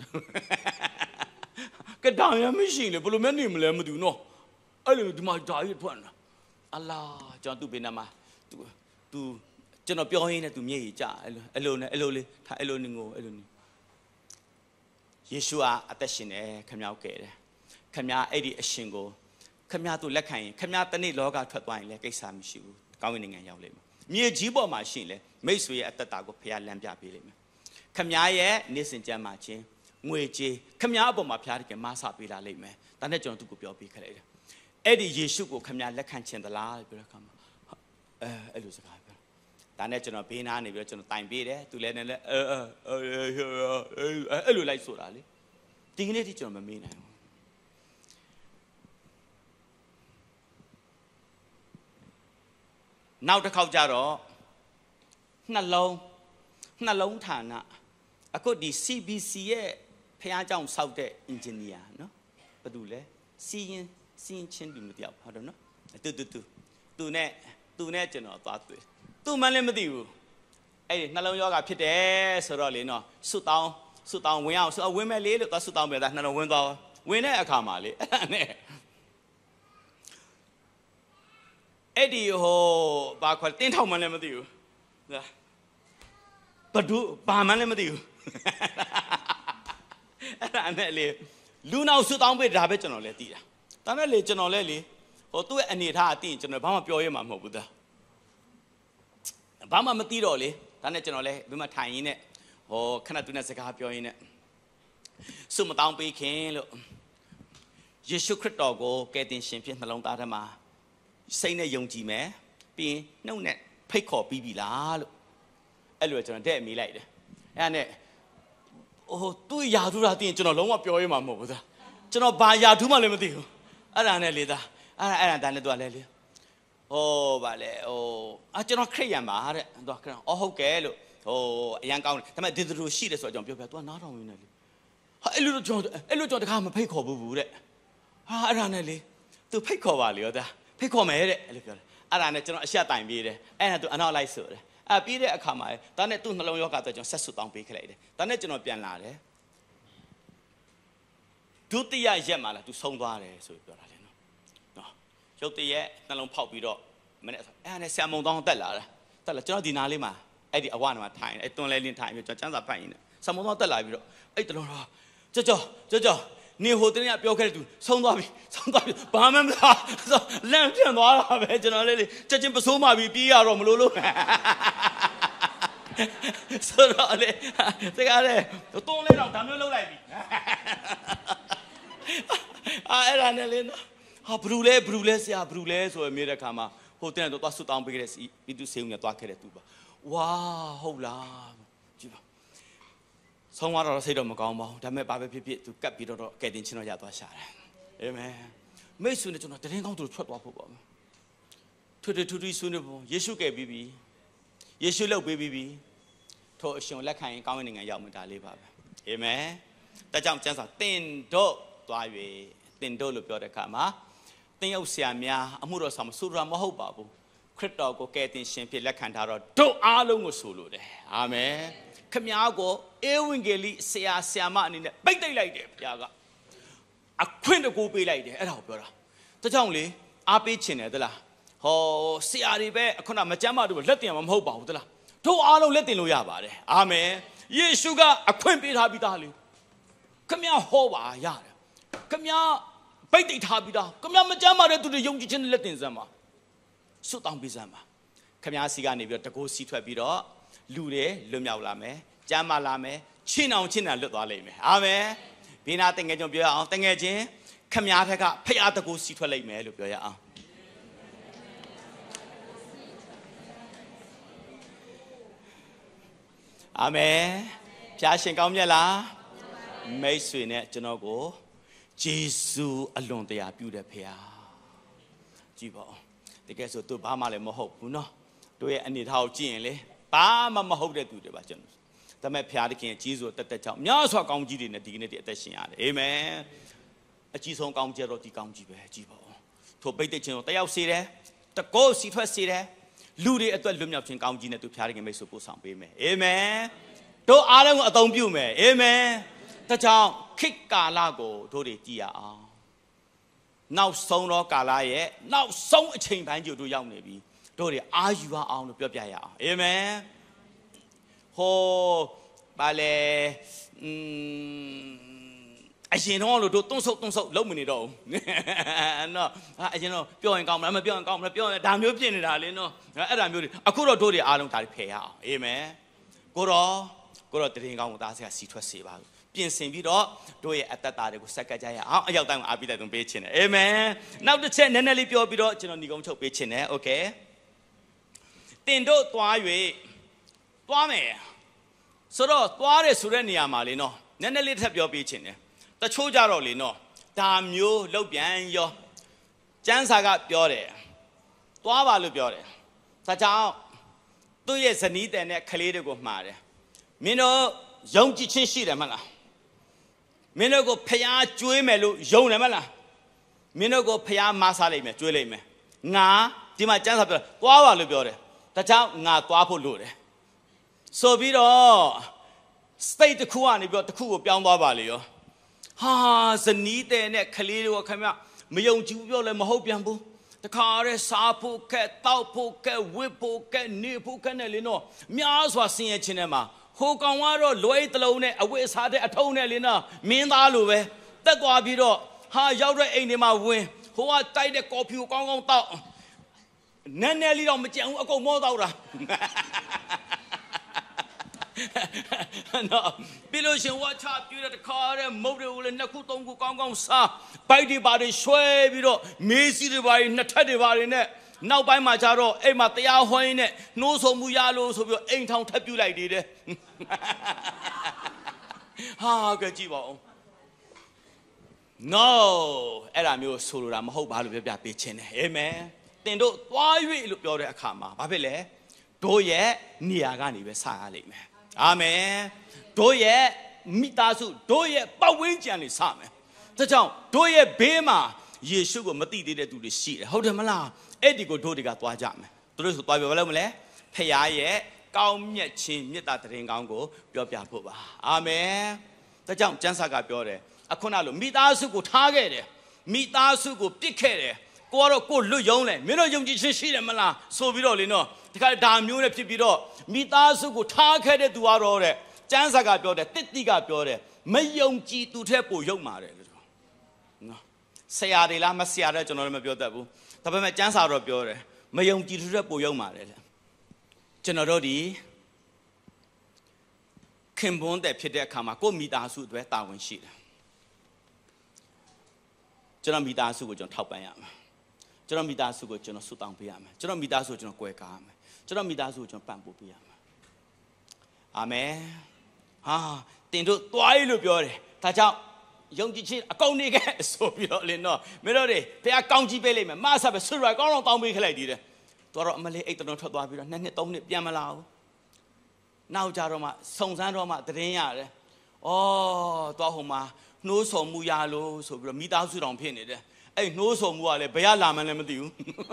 ကတောင်ရမရှိလေဘယ်လိုမှနေမလဲမသိဘူးနော်အဲ့လိုဒီမှာဒါကြီးထွက်နေတာအလားကျွန်တော်သူ့ဘေးနားမှာသူသူကျွန်တော်ပြောရင်းနဲ့သူမျက်ရည်ကျအဲ့လိုအဲ့လိုနဲ့အဲ့လိုလေးထားအဲ့လိုနေငိုအဲ့လိုနေယေရှုကအသက်ရှင်တယ်ခမည်းကယ်တယ်ခမည်းအဲ့ဒီအရှင်ကိုခမည်းသူလက်ခံရင်ခမည်းတနေ့လောကထွက်သွားရင်လည်းကိစ္စမရှိဘူးကောင်းကင်နိုင်ငံရောက်လိမ့်မယ်မြေကြီးပေါ်မှာရှိရင်လည်းမိတ်ဆွေရဲ့အသက်တာကိုဖခင်လမ်းပြပေးလိမ့်မယ်ခမည်းရဲ့နေ့စဉ်ကြမ်းမှာခြင်းငွေကြေးခမည်းအပေါ်မှာဖခင်တကယ်မဆပေးလာလိမ့်မယ်ဒါနဲ့ကျွန်တော်သူ့ကိုပြောပေးခဲ့လိုက်တယ်အဲ့ဒီယေရှုကိုခမည်းလက်ခံခြင်းသလားပြောတဲ့အခါမှာအဲအဲ့လိုစကားပြောဒါနဲ့ကျွန်တော်ဘေးနားနေပြီးတော့ကျွန်တော်တိုင်ပေးတယ်သူလည်းလည်းအဲအဲ့လိုလိုက်ဆိုတာလေဒီကနေ့ထိကျွန်တော်မမေးနိုင်ဘူးနောက်တစ်ခေါက်ကြတော့နှလုံးနှလုံးဌာနအခုဒီ C B C ရဲ့ဖျားကြောင်ဆောက်တဲ့ engineer နော်ဘာတူလဲစီရင်စီရင်ချင်းတူမတယောက်ဟုတ်တယ်နော်တူတူတူသူနဲ့သူနဲ့ကျွန်တော်သွားတွေ့သူမှလည်းမသိဘူးအဲ့ဒီနှလုံးယောဂဖြစ်တယ်ဆိုတော့လေနော်စွတ်တောင်းစွတ်တောင်းဝင်အောင်ဆိုဝင်မဲ့လေးလို့သွားစွတ်တောင်းပြတာနှလုံးဝင်သွားဝင်တဲ့အခါမှာလေအဲ့ဒါနဲ့အဲ့ဒီဟိုဘာခေါ်တင်းထောင်မှလည်းမသိဘူးဘဒူဘာမှလည်းမသိဘူးအဲ့ဒါနဲ့လေလူနောက်ဆွတောင်းပေးတာပဲကျွန်တော်လည်းသိတာဒါနဲ့လေကျွန်တော်လည်းလေဟိုသူ့ရဲ့အနေထားအသိရင်ကျွန်တော်ဘာမှပြောရမှာမဟုတ်ဘူးသားဘာမှမသိတော့လေဒါနဲ့ကျွန်တော်လည်းဘယ်မှာထိုင်ရင်းနဲ့ဟိုခဏသူနဲ့စကားပြောရင်းနဲ့စုမတောင်းပေးခင်လို့ယေရှုခရစ်တော်ကိုကယ်တင်ရှင်ဖြစ်နှလုံးသားထဲမှာစိတ်နဲ့ယုံကြည်မယ်ပြီးရင်နှုတ်နဲ့ဖိတ်ခေါ်ပြီးပြီလားလို့အဲ့လိုကျွန်တော်တဲ့မေးလိုက်တယ်အဲ့ဒါနဲ့ဟိုသူ့ယာထူးတာသိရင်ကျွန်တော်လုံးဝပြောရမှာမဟုတ်ဘူးသားကျွန်တော်ဘာယာထူးမှလည်းမသိဘူးအဲ့ဒါနဲ့လေသားအဲ့ဒါအဲ့ဒါတန်းနဲ့သူကလည်းလေဟိုဗာလေဟိုအကျွန်တော်ခရိယန်ပါတဲ့သူကအော်ဟုတ်ကဲလို့ဟိုအရန်ကောင်းတယ်ဒါပေမဲ့ဒီလိုရှိတယ်ဆိုတော့ကျွန်တော်ပြောပြသူကနားထောင်ရင်းနဲ့လေဟာအဲ့လိုကျွန်တော်အဲ့လိုကျွန်တော်တခါမဖိတ်ခေါ်ဘူးတဲ့ဟာအဲ့ဒါနဲ့လေသူဖိတ်ခေါ်ပါလေရောသားဖိတ်ခေါ်မယ်တဲ့အဲ့လိုပြောတယ်အဲ့ဒါနဲ့ကျွန်တော်အရှက်တိုင်ပြေးတယ်အဲ့ဒါသူအနောက်လိုက်ဆိုတယ်အဲ့ပြေးတဲ့အခါမှာဒါနဲ့သူ့နှလုံးယောဂအတွက်ကျွန်တော်ဆက်ဆွတောင်းပေးခဲ့လိုက်တယ်ဒါနဲ့ကျွန်တော်ပြန်လာတယ်ဒုတိယရက်မှာလားသူဆုံးသွားတယ်ဆိုပြီးပြောတာလေနော်နော်ရုပ်တရက်နှလုံးဖောက်ပြီးတော့မနေ့အဲ့ဒါနဲ့ဆံမုံတောင်းတက်လာတာတက်လာကျွန်တော်ဒီနားလေးမှာအဲ့ဒီအဝနာမှာထိုင်အဲ့တွန်းလဲလင်းထိုင်ပြီးကျွန်တော်ကျန်းစာဖတ်ရင်းနဲ့ဆံမုံတောင်းတက်လာပြီးတော့အဲ့တလုံးတော့ကြောကြောကြောကြောနေဟိုတနေ့ကပြောခဲ့တဲ့သူဆုံးသွားပြီဆုံးသွားပြီဘာမှမသားလန့်ပြန်သွားတာပဲကျွန်တော်လေးလေးချက်ချင်းပစိုးမှပြီးပြေးရတော့မလို့လို့ဆိုတော့လေတကယ်လေတွန်းလဲတော့ဒါမျိုးလုပ်လိုက်ပြီအဲ့ဒါနဲ့လေဟာဘလူးလဲဘလူးလဲဆရာဘလူးလဲဆိုရမြေတဲ့ခါမှာဟိုတဲ့တော့သွားဆွတောင်းပေးခဲ့တဲ့ပြည်သူစေုံနဲ့သွားခဲ့တဲ့သူပါဝါဟုတ်လားကြည့်ပါဆုံးသွားတော့စိတ်တော့မကောင်းပါဘူးဒါပေမဲ့ဘာပဲဖြစ်ဖြစ်သူကတ်ပြီးတော့ကဲတင်ချင်းတော့ရသွားရှာတယ်အာမင်မိတ်ဆွေနဲ့ကျွန်တော်တရင်ကောင်းသူထွက်သွားဖို့ပါမယ်ထွတ်ထွတ်ထွတ်ဆွေးနေဖို့ယေရှုကဲပြီးပြီယေရှုလှုပ်ပေးပြီးပြီထိုအရှင်လက်ခံရင်ကောင်းတဲ့နိုင်ငံရောက်မှာဒါလေးပါပဲအာမင်ဒါကြောင့်ကျမ်းစာတင်တို့သွား၍တင်တို့လို့ပြောတဲ့အခါမှာတင်းရောက်ဆရာများအမှုတော်ဆောင်ဆိုရမဟုတ်ပါဘူးခရစ်တော်ကိုကယ်တင်ရှင်ဖြစ်လက်ခံထားတော့တို့အားလုံးကိုဆိုလိုတယ်အာမင်ခမည်းကိုဧဝံဂေလိဆရာဆရာမအနေနဲ့ပိတ်သိမ့်လိုက်တယ်ဘုရားကအခွင့်တကူပေးလိုက်တယ်အဲ့ဒါကိုပြောတာဒါကြောင့်လေအားပေးခြင်းတယ်သလားဟောဆရာတွေပဲခုနမကြမ်းမတို့လက်တင်မှာမဟုတ်ပါဘူးသလားတို့အားလုံးလက်တင်လို့ရပါတယ်အာမင်ယေရှုကအခွင့်ပေးထားပြီးသားလေခမည်းဟောပါရတယ်ခမည်းပိတ်သိမ့်ထားပြီးသားခမည်းမကြမ်းမတဲ့သူတွေယုံကြည်ခြင်းနဲ့လက်တင်စမ်းပါစွတ်တောင်းပေးစမ်းပါခမည်းစီကနေပြီးတော့တကိုးစီထွက်ပြီးတော့လူတွေလွတ်မြောက်လာမယ်ကြမ်းမလာမယ်ချင်းအောင်ချင်းတာလွတ်သွားလိမ့်မယ်အာမင်ဘေးနာတငယ်ချင်းပြောရအောင်တငယ်ချင်းခမည်းထက်ကဖျားတကိုးစီထွက်လိမ့်မယ်လို့ပြောရအောင်အာမင်ဖျားရှင်ကောင်းမြတ်လားမိတ်ဆွေနဲ့ကျွန်တော်ကိုဂျေဇုအလွန်တရာပြုတဲ့ဖျားကြည့်ပါဦးတကယ်ဆိုသူဘာမှလည်းမဟုတ်ဘူးနော်တို့ရဲ့အနေထားကိုကြည့်ရင်လေဘာမှမဟုတ်တဲ့သူတွေပါကျွန်တော်ဒါမဲ့ဖျားတခင်ကြီးဆိုတက်တက်ကြောင့်များစွာကောင်းကြီးတွေနဲ့ဒီကနေ့တည်းအသက်ရှင်ရတယ်အာမင်အကြီးဆုံးကောင်းကြီးတော့ဒီကောင်းကြီးပဲကြည့်ပါဦးထိုပိတ်တဲ့ခြင်းကိုတယောက်စေတယ်တကောစီထွက်စေတယ်လူတွေအတွက်လွတ်မြောက်ခြင်းကောင်းကြီးနဲ့သူဖျားတခင်မိတ်ဆွေပို့ဆောင်ပေးမယ်အာမင်တို့အားလုံးကိုအသုံးပြုမယ်အာမင်ဒါကြောင့်ခေတ်ကာလကိုတို့တွေကြည့်ရအောင်နောက်ဆုံးသောကာလရဲ့နောက်ဆုံးအချိန်ပိုင်းကျတို့ရောက်နေပြီတို့တွေအာယူအောင်လို့ပြောပြရအောင်အာမင်ဟောပါလေอืมအရင်တော့လို့တို့တွန်းဆုပ်တွန်းဆုပ်လုံးမနေတော့ဘူးနော်အရင်တော့ပြောရင်ကောင်းမလားမပြောရင်ကောင်းမလားပြောရင်ဒါမျိုးဖြစ်နေတာလေနော်အဲ့ဒါမျိုးတွေအခုတော့တို့တွေအားလုံးဒါတွေဖယ်ရအောင်အာမင်ကိုတော့ကိုတော့တရင်ကောင်းကိုသားစရာစီထွက်စေပါပြင်ဆင်ပြီးတော့တို့ရဲ့အတ္တတာတွေကိုစက္ကကြရအောင်အရောက်တိုင်းအားပြီးတဲ့သွင်းပေးခြင်းတယ်အာမင်နောက်တစ်ချက်နည်းနည်းလေးပြောပြီးတော့ကျွန်တော်ညီကုန်းချုပ်ပေးခြင်းတယ်โอเคတင်တို့သွား၍သွားမယ်ဆိုတော့သွားတယ်ဆိုတဲ့နေရာမှာလေနော်နည်းနည်းလေးထပ်ပြောပေးခြင်းတယ်တချို့ကြတော့လေနော်ဒါမျိုးလောက်ပြန်ရောကျမ်းစာကပြောတယ်သွားပါလို့ပြောတယ်ဒါကြောင့်သူ့ရဲ့ဇနီးတဲ့နဲ့ကလေးတွေကိုမှားတယ်မင်းတို့ယုံကြည်ခြင်းရှိတယ်မလားမင်းတို့ကိုဖျားကျွေးမယ်လို့ယုံတယ်မလားမင်းတို့ကိုဖျားမဆားလိုက်မယ်ကျွေးလိုက်မယ်ငါဒီမှာကျမ်းစာပြောသွားပါလို့ပြောတယ်ဒါကြောင့်ငါသွားဖို့လိုတယ်ဆိုပြီးတော့ state တစ်ခုကနေပြီးတော့တစ်ခုကိုပြောင်းသွားပါလေရောဟာဇနီးတဲ့နဲ့ကလေးတွေကခင်ဗျမယုံကြည်ဘူးပြောလဲမဟုတ်ပြန်ဘူးတခါရဲစားဖို့ကဲတောက်ဖို့ကဲဝစ်ဖို့ကဲနေဖို့ကဲနဲ့လေနော်များစွာဆင်းရဲခြင်းနဲ့မှာဟိုကောင်ကတော့လွဲတလုံးနဲ့အဝတ်အစားတဲ့အထုံးနဲ့လေနော်မင်းသားလိုပဲတက်သွားပြီးတော့ဟာရောက်တဲ့အိမ်တွေမှာဝင်ဟိုကတိုက်တဲ့ကော်ဖီကိုကောင်းကောင်းတောက်နည်းနည်းလေးတော့မကြံဘူးအကုန်မောတောက်တာနော်ဘယ်လိုရှင်ဝါချပြတဲ့ခါရဲမုတ်တွေကိုလည်းနှစ်ခုသုံးခုကောင်းကောင်းစားဘိုက်တွေပါတွေရွှဲပြီးတော့မေးစီတွေပါတွေနှစ်ထပ်တွေပါတွေနဲ့နောက်ပိုင်းမှာကျတော့အိမ်မှာတရားဟောရင်းနဲ့နှိုးဆော်မှုရလို့ဆိုပြီးတော့အိမ်ထောင်ထပ်ပြလိုက်သေးတယ်ဟာကကြည့်ပါဦး no အဲ့ဒါမျိုးဆိုလိုတာမဟုတ်ပါလို့ပြောပြပေးခြင်းတယ်အာမင်တင်တို့သွား၍လို့ပြောတဲ့အခါမှာဘာဖြစ်လဲတို့ရဲ့နေရာကနေပဲစရလိမ့်မယ်အာမင်တို့ရဲ့မိသားစုတို့ရဲ့ပတ်ဝန်းကျင်နေစမယ်ဒါကြောင့်တို့ရဲ့ဘေးမှာယေရှုကိုမသိသေးတဲ့သူတွေရှိတယ်ဟုတ်တယ်မလားအဲ့ဒီကိုတို့တွေကသွားကြမယ်သူတို့ဆိုသွားပြောဘာလို့မလဲဖခင်ရဲ့ကောင်းမြတ်ခြင်းမေတ္တာတရင်ကောင်းကိုပြောပြဖို့ပါအာမင်ဒါကြောင့်ကျမ်းစာကပြောတယ်အခုနလိုမိသားစုကိုထားခဲ့တယ်မိသားစုကိုပြစ်ခဲ့တယ်ကိုကတော့ကိုလွတ်ယုံလဲမင်းတို့ယုံကြည်ခြင်းရှိတယ်မလားဆိုပြီးတော့လေနော်ဒီခါဒါမျိုးနဲ့ဖြစ်ပြီးတော့မိသားစုကိုထားခဲ့တဲ့သူကတော့တဲ့ကျမ်းစာကပြောတယ်တစ်တိကပြောတယ်မယုံကြည်သူထက်ပိုယုံပါတယ်လို့နော်ဆရာတွေလားမဆရာတဲ့ကျွန်တော်လည်းမပြောတတ်ဘူးဒါပေမဲ့ကျမ်းစာတော့ပြောတယ်မယုံကြည်သူထက်ပိုယုံပါတယ်လေကျွန်တော်တို့ဒီခင်ပွန်းတဲ့ဖြစ်တဲ့အခါမှာကိုမိသားစုအတွက်တာဝန်ရှိတယ်ကျွန်တော်မိသားစုကိုကျွန်တော်ထောက်ပံ့ရမယ်ကျွန်တော်မိသားစုကိုကျွန်တော်ဆုတောင်းပေးရမယ်ကျွန်တော်မိသားစုကိုကျွန်တော်ကွယ်ကားရမယ်ကျွန်တော်မိသားစုကိုကျွန်တော်ပံ့ပိုးပေးရမယ်အာမင်ဟာတင်တို့သွားရလို့ပြောတယ်ဒါကြောင့်ယုံကြည်ခြင်းအကောင်းနေခဲ့ဆိုပြီးတော့လေနော်မင်းတို့တွေဘုရားကောင်းကြီးပေးလိမ့်မယ်မဆပ်ပဲဆွရကောင်းတော့တောင်းပေးခလိုက်သေးတယ်တော်တော့အမလေးအိတ်တော်ထွက်သွားပြီးတော့နှစ်နှစ်သုံးနှစ်ပြန်မလာဘူးနောက်ကြတော့မှစုံစမ်းတော့မှသတင်းရတယ်ဩသွားဟိုမှာနှိုးဆော်မှုရလို့ဆိုပြီးတော့မိသားစုတော်ဖြစ်နေတယ်အဲ့နှိုးဆော်မှုကလည်းဘယ်ရလာမှန်းလည်းမသိဘူး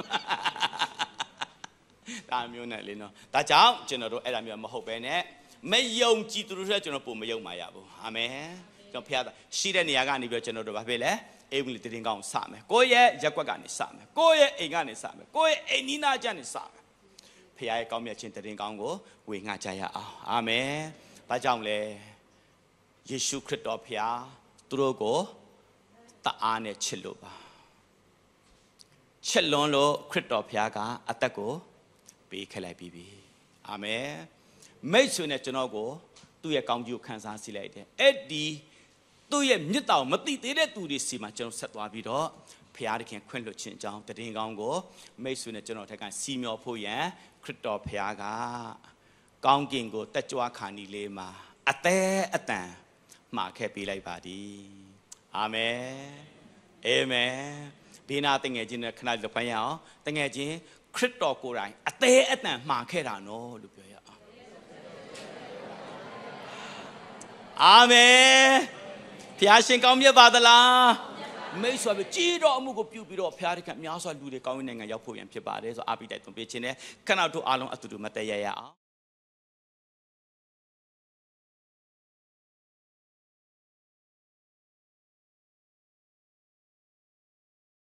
ဒါမျိုးနဲ့လေနော်ဒါကြောင့်ကျွန်တော်တို့အဲ့ဒါမျိုးမဟုတ်ပဲနဲ့မယုံကြည်သူတို့ဆိုကျွန်တော်ပုံမယုံပါရဘူးအာမင်ကျွန်တော်ဖခင်ရှိတဲ့နေရာကနေပြီးတော့ကျွန်တော်တို့ဘာဖြစ်လဲအိမ်ဝင်တင်ကောင်းစမယ်ကိုယ့်ရဲ့ရက်ွက်ကနေစမယ်ကိုယ့်ရဲ့အိမ်ကနေစမယ်ကိုယ့်ရဲ့အိမ်နီးနားကျနေစမယ်ဖခင်ရဲ့ကောင်းမြတ်ခြင်းတင်ကောင်းကိုဝေငှကြရအောင်အာမင်ဒါကြောင့်လေယေရှုခရစ်တော်ဖခင်သူတို့ကိုတအားနဲ့ချစ်လို့ပါချစ်လွန်းလို့ခရစ်တော်ဖခင်ကအသက်ကိုပေးခဲ့လိုက်ပြီအာမင်မိတ်ဆွေနဲ့ကျွန်တော်ကိုသူ့ရဲ့ကောင်းကျိုးခံစားစီလိုက်တယ်အဲ့ဒီသူ့ရဲ့မြစ်တော်မတိသေးတဲ့သူတွေစီမှာကျွန်တော်ဆက်သွားပြီးတော့ဖခင်တခင်ခွင့်လွှတ်ခြင်းအကြောင်းတည်င်းကောင်းကိုမိတ်ဆွေနဲ့ကျွန်တော်ထက်ကစီမျောဖို့ရန်ခရစ်တော်ဖခင်ကကောင်းကင်ကိုတက်ကြွခါနီလေးမှာအသေးအတန်မှာခဲ့ပေးလိုက်ပါသည်အာမင်အာမင်ဒီနာတငယ်ချင်းနဲ့ခဏလေးပြန်ရအောင်တငယ်ချင်းခရစ်တော်ကိုယ်တိုင်အသေးအတန်မှာခဲ့တာနော်လို့ပြောရအောင်အာမင်ဖျားရှင်ကောင်းမြတ်ပါသလားမိတ်ဆွေပဲကြည်တော်အမှုကိုပြုပြီးတော့ဖျားတခင်များစွာလူတွေကောင်းတဲ့နိုင်ငံရောက်ဖို့ရန်ဖြစ်ပါတယ်ဆိုအပိတိုက်သွန်ပေးခြင်းနဲ့ခဏတို့အားလုံးအတူတူမတည့်ရရအောင်